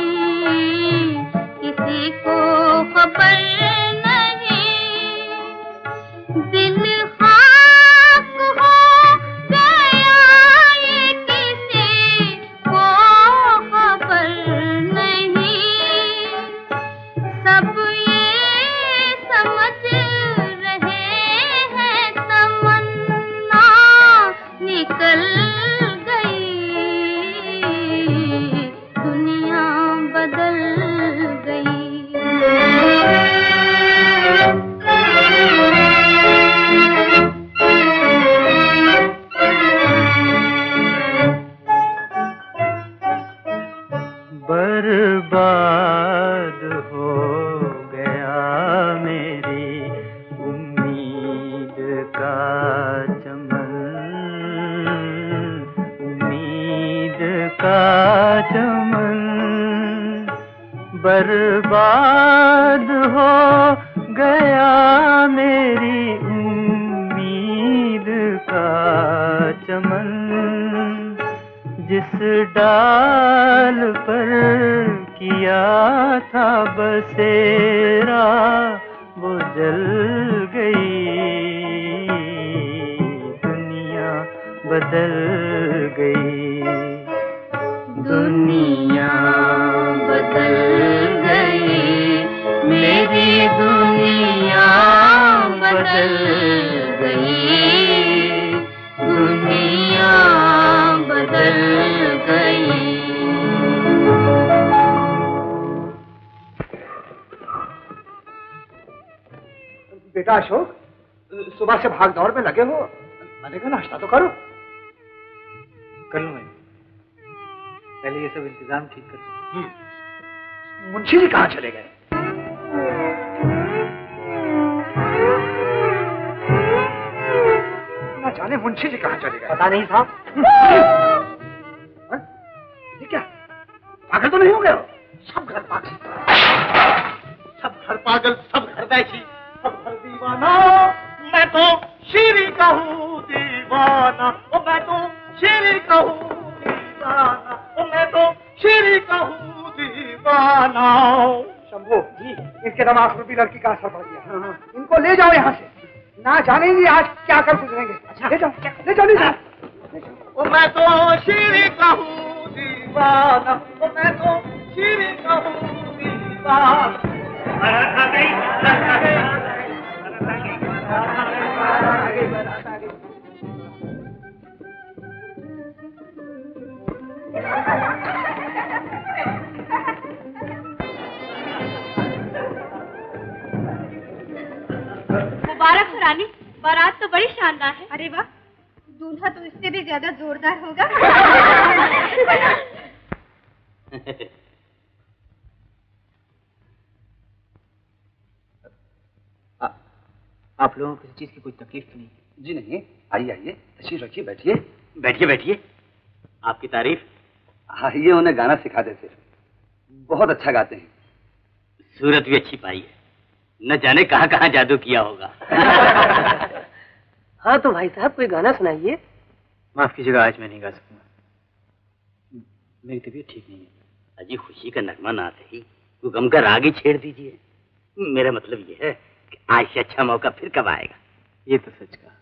किसी को खबर नहीं। दिल खाक हो गया ये किसी को खबर नहीं। सब ये समझ रहे हैं तमन्ना निकल गई, दुनिया बदल गई। बर्बाद हो गया मेरी उम्मीद का चमन, उम्मीद का चमन। बर्बाद हो गया मेरी उम्मीद का चमन। जिस डाल पर किया था बसेरा वो जल गई, दुनिया बदल गई, दुनिया बदल गई, मेरी दुनिया बदल गई, दुनिया बदल गई। बेटा अशोक, सुबह से भाग दौड़ में लगे हो, मैंने कहा नाश्ता तो करो। कर लूँ मैं, पहले ये सब इंतजाम ठीक कर। मुंशी जी कहाँ चले गए? ना जाने मुंशी जी कहाँ चले गए। पता नहीं साहब। ये क्या, पागल तो नहीं हो गए हो? सब घर पागल, सब घर पागल, सब घर बैठी, सब घर दीवाना। मैं तो शीरी का हूँ दीवाना, ओ मैं तो शीरी का हूँ दीवाना, ओ मैं तो शीरी का हूँ दीवाना। शंभू जी, इनके दिमाग में भी लड़की का असर पड़ गया। इनको ले जाओ यहाँ से, ना जानेंगे आज क्या कर गुजरेंगे। अच्छा ले जाओ, ले जाओ, ले जाओ। ओ मैं तो शीरी का हूँ दीवाना, ओ मैं तो शीरी का हूँ दीवाना। मुबारक हो रानी, बारात तो बड़ी शानदार है। अरे वाह, दूल्हा तो इससे भी ज्यादा जोरदार होगा। आ, आप लोगों को किसी चीज की कोई तकलीफ तो नहीं? जी नहीं, आइए आइए, तशरीफ रखिए, बैठिए। बैठिए बैठिए, आपकी तारीफ। आइए, उन्हें गाना सिखाते थे, बहुत अच्छा गाते हैं। सूरत भी अच्छी पाई है, न जाने कहाँ कहाँ जादू किया होगा। हाँ तो भाई साहब कोई गाना सुनाइए। माफ कीजिएगा, आज मैं नहीं गा सकूंगा, मेरी तबीयत ठीक नहीं है। अजी खुशी का नगमा ना सही, तो गम का राग ही छेड़ दीजिए। मेरा मतलब ये है कि आज से अच्छा मौका फिर कब आएगा? ये तो सच कहा,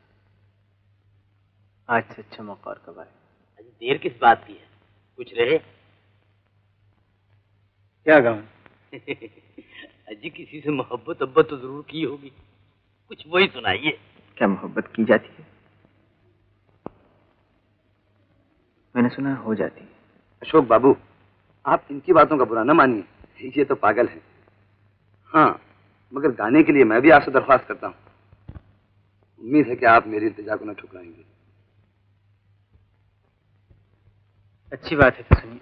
आज से अच्छा मौका और कब आएगा? अजी देर किस बात की है, कुछ रहे। क्या गाऊं? अजी किसी से मोहब्बत अब्बत तो जरूर की होगी, कुछ वही सुनाइए। क्या मोहब्बत की जाती है? मैंने सुना हो जाती है। अशोक बाबू, आप इनकी बातों का बुरा न मानिए, ये तो पागल है। हाँ, मगर गाने के लिए मैं भी आपसे दरख्वास्त करता हूँ। उम्मीद है कि आप मेरी इल्तिजा को न ठुकराएंगे। अच्छी बात है, तो सुनिए।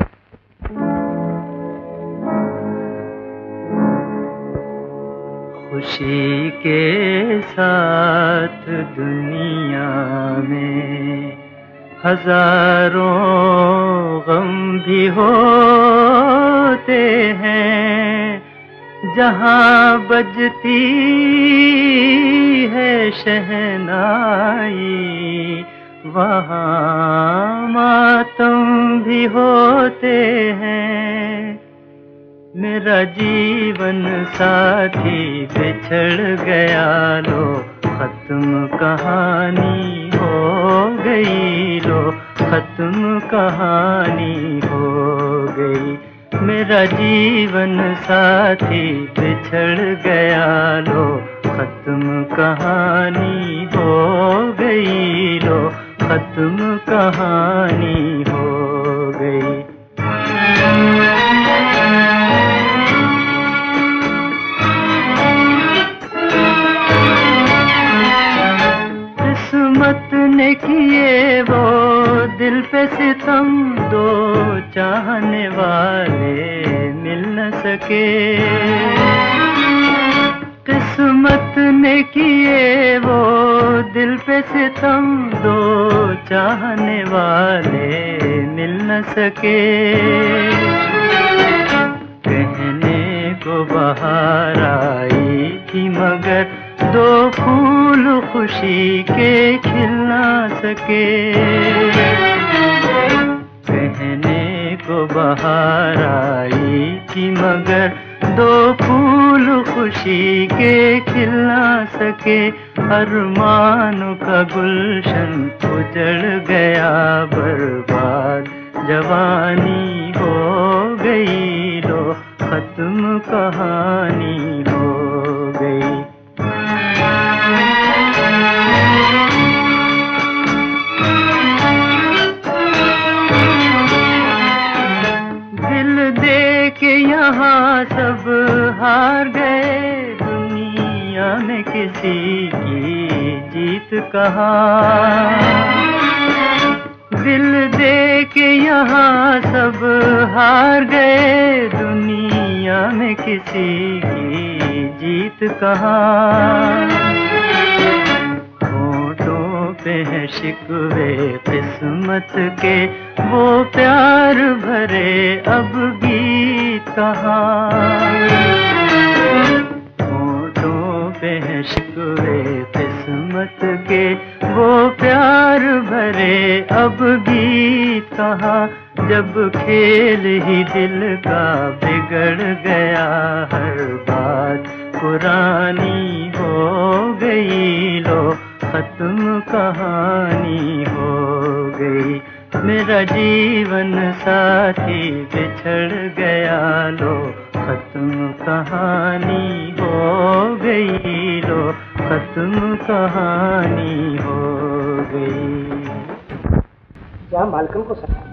खुशी के साथ दुनिया में हजारों गम भी होते हैं, जहाँ बजती है शहनाई वहाँ मातम भी होते हैं। मेरा जीवन साथी बिछड़ गया, लो खत्म कहानी हो गई, लो खत्म कहानी हो गई। मेरा जीवन साथी बिछड़ गया, लो खत्म कहानी हो गई, लो खत्म कहानी हो गई। किस्मत ने किए वो दिल पे सितम, दो चाहने वाले मिल न सके। किस्मत ने किए वो दिल पे सितम, दो चाहने वाले मिल न सके। कहने को बाहर आई थी मगर दो फूल खुशी के खिल ना सके। को बहार आई कि मगर दो फूल खुशी के खिल ना सके, अरमानों का गुलशन उजड़ गया बर्बाद, जवानी हो गई लो खत्म कहानी हो गई। दिल दे के यहाँ सब हार गए, दुनिया में किसी की जीत कहाँ। दिल दे के यहाँ सब हार गए, दुनिया में किसी की जीत कहाँ। होठों पे है शिकवे किस्मत के, वो प्यार भरे अब गीत कहाँ। होठों पे है शिकवे किस्मत के, वो प्यार भरे अब गीत कहाँ। जब खेल ही दिल का बिगड़ गया हर बात, पुरानी हो गई लो खत्म कहानी हो गई। मेरा जीवन साथी बिछड़ गया लो खत्म कहानी हो गई लो खत्म कहानी हो गई। क्या मालकम को सका?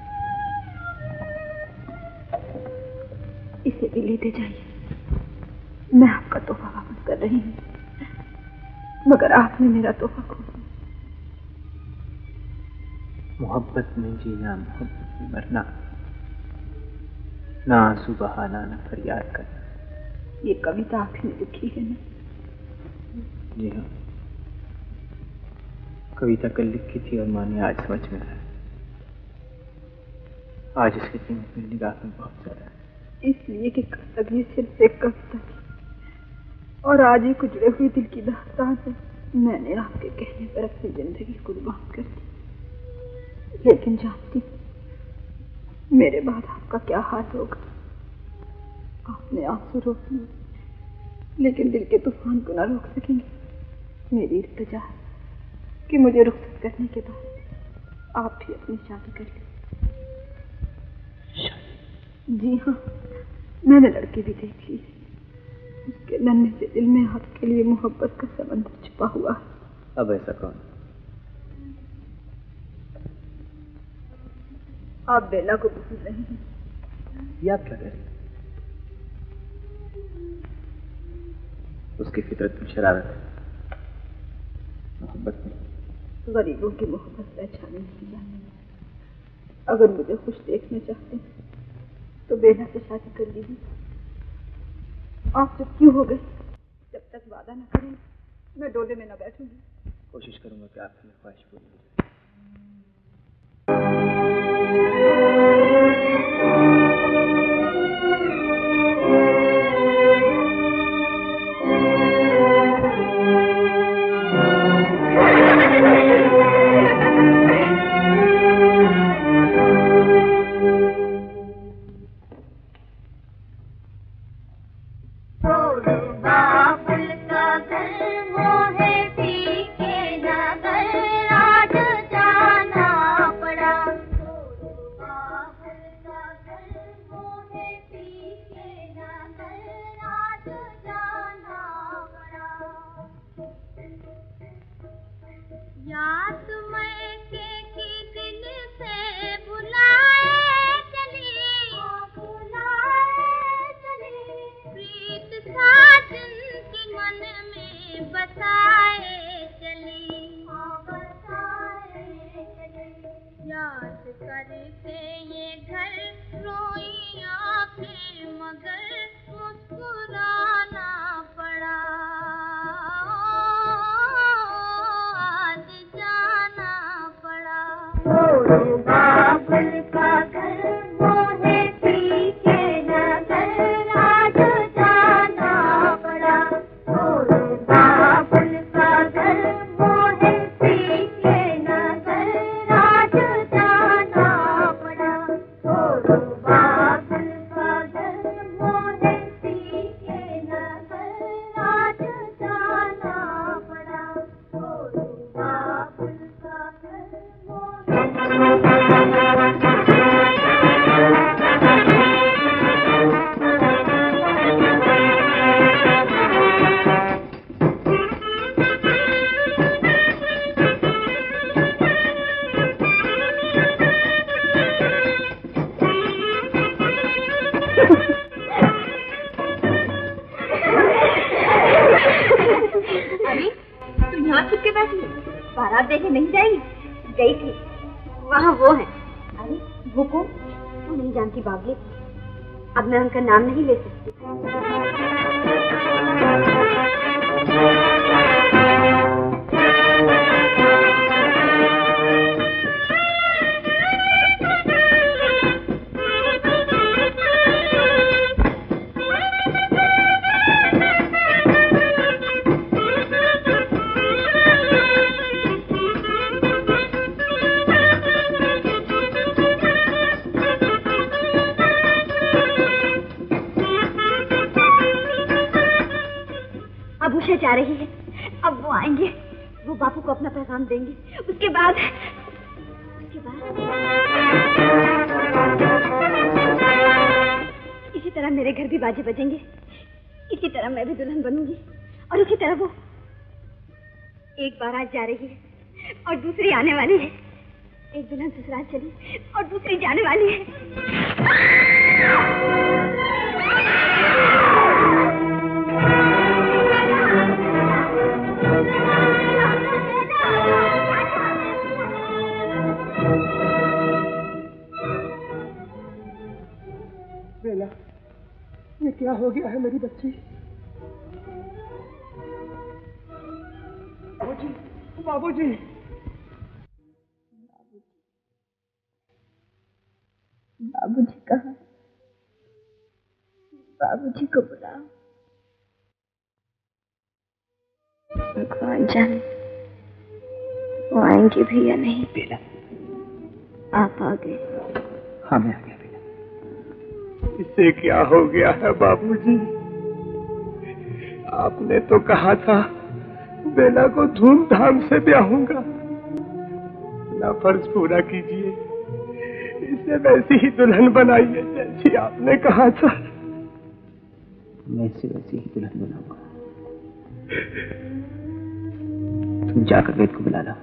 इसे भी लेते जाइए, मैं आपका तोहफा वापस कर रही हूँ, मगर आपने मेरा तोहफा खो दिया। मोहब्बत में जीना, मोहब्बत में मरना, ना आंसू बहाना, ना फरियाद करना। ये कविता आपने लिखी है ना? जी हाँ, कविता कल लिखी थी और माने आज समझ में आया। आज इसकी कीमत मेरी निगाह में बहुत ज्यादा है। इसलिए कि कल तक ये सिर्फ एक कविता थी और आज ही कुचड़े हुई दिल की दास्तान से मैंने आपके कहने पर अपनी जिंदगी कुर्बान कर दी। लेकिन जानती मेरे बाद आपका क्या हाल होगा। आपने आंसू रोक लिए, लेकिन दिल के तूफान को ना रोक सकेंगे। मेरी इल्तिजा है कि मुझे रुखसत करने के बाद आप भी अपनी शादी कर लीजिए। जी हाँ, मैंने लड़की भी देख ली। उसके नन्हे से दिल में आपके लिए मोहब्बत का समंदर छुपा हुआ है। अब ऐसा कौन? आप बेला को भूल रहे हैं। ये आप क्या कह रहे हैं? उसकी फितरत में शरारत है, मोहब्बत में। गरीबों की मोहब्बत पहचानी नहीं जाती। अगर मुझे खुश देखना चाहते हैं तो बेला से शादी कर लीजिए। आप चुप क्यों हो गए? जब तक वादा न करें मैं डोले में न बैठूंगी। कोशिश करूंगा कि आपकी ख्वाहिश पूरी हो जाए। चुप के बैठी है? बारात देखने नहीं जाएगी? गई थी, वहाँ वो है। अरे वो को तू नहीं जानती बाबली, अब मैं उनका नाम नहीं ले सकती। अब उषा जा रही है, अब वो आएंगे, वो बापू को अपना पैगाम देंगे, उसके बाद उसके बाद इसी तरह मेरे घर भी बाजे बजेंगे, इसी तरह मैं भी दुल्हन बनूंगी, और इसी तरह वो एक बार आज जा रही है और दूसरी आने वाली है। एक दुल्हन ससुराल चली और दूसरी जाने वाली है। बेला, ये क्या हो गया है मेरी बच्ची? बाबूजी, बाबूजी, बाबूजी कहाँ? बाबूजी को बुलाओ। कौन जाने वो आएंगे भी या नहीं। बेला, आप आ गए? हाँ मैं आ गया बेला। इसे क्या हो गया है बाबूजी? आपने तो कहा था बेला को धूमधाम से ब्याहूंगा। अपना फर्ज पूरा कीजिए, इसे वैसी ही दुल्हन बनाइए जैसी आपने कहा था। मैं इसे वैसी ही दुल्हन बनाऊंगा। तुम जाकर वेद को बुला लो।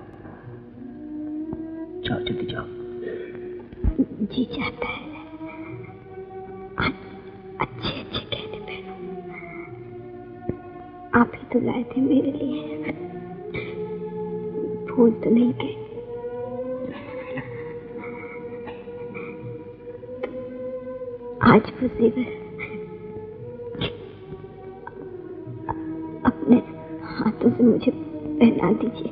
जाओ जल्दी जाओ। जी चाहता है अच्छे अच्छे गहने पहनो। आप ही तो लाए थे मेरे लिए, फूल तो नहीं गए। आज वो जेवर अपने हाथों से मुझे पहना दीजिए।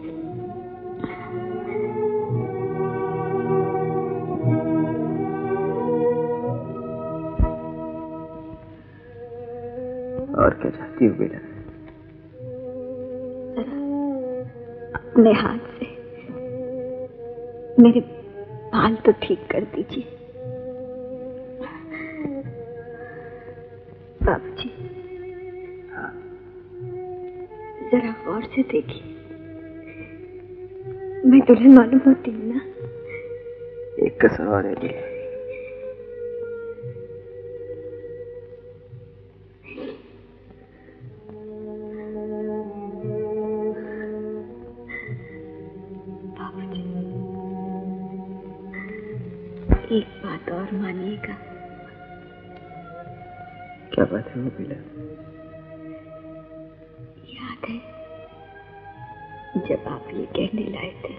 और क्या चाहती हो बेटा? अपने हाथ से मेरे बाल तो ठीक कर दीजिए। बाबूजी, हाँ। जरा गौर से देखिए, मैं दुल्हन मालूम होती हूँ ना? एक कसर और है जी। बाबूजी, एक बात और मानिएगा। क्या बात है वो बेला? याद है जब आप ये कहने लाए थे?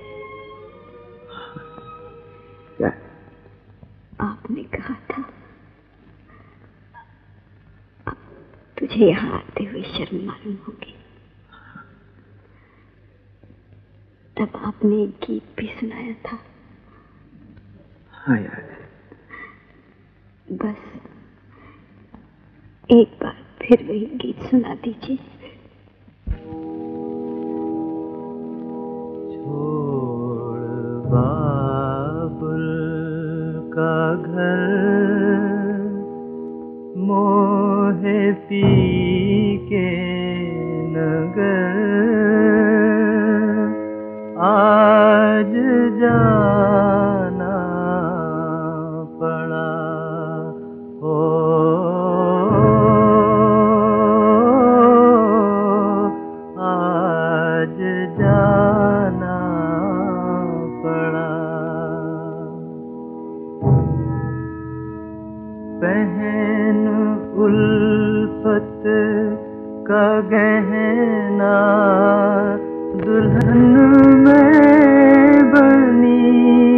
क्या? आपने कहा था अब तुझे यहाँ आते हुए शर्म मालूम होगी। तब आपने एक गीत भी सुनाया था। हाँ याद है। बस एक बार फिर वही गीत सुना दीजिए। छोड़ बाबुल का घर, मोहे पी के नगर, आज जाना पड़ा हो। आज जाना पड़ा। पहन उल्फत का गहना दुल्हन में बनी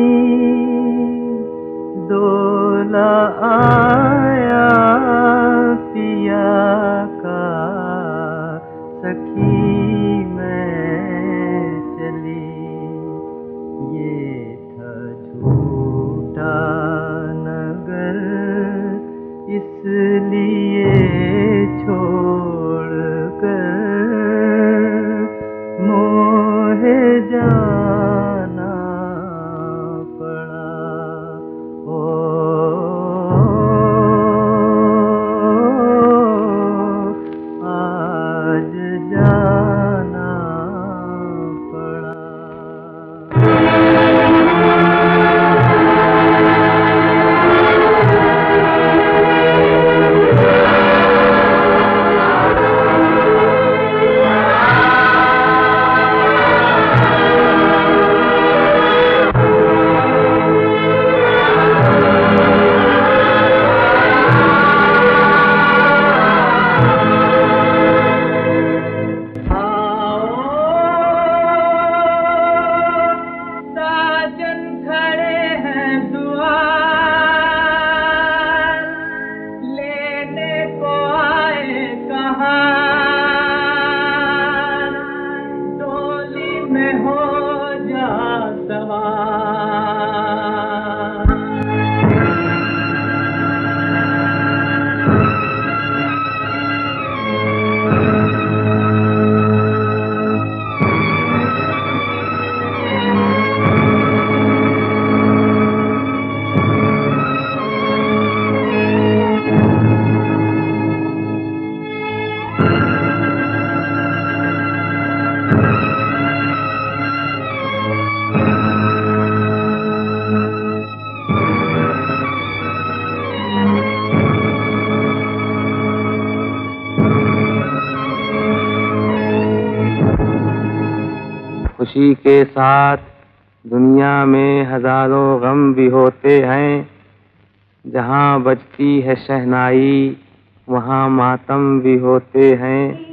डोला आया पिया का, सखी मैं चली ये था झूठा नगर, इसलिए छोड़ कर मोहे जाना पड़ा। ओ आज जाना पड़ा। खुशी के साथ दुनिया में हजारों गम भी होते हैं, जहाँ बजती है शहनाई वहाँ मातम भी होते हैं।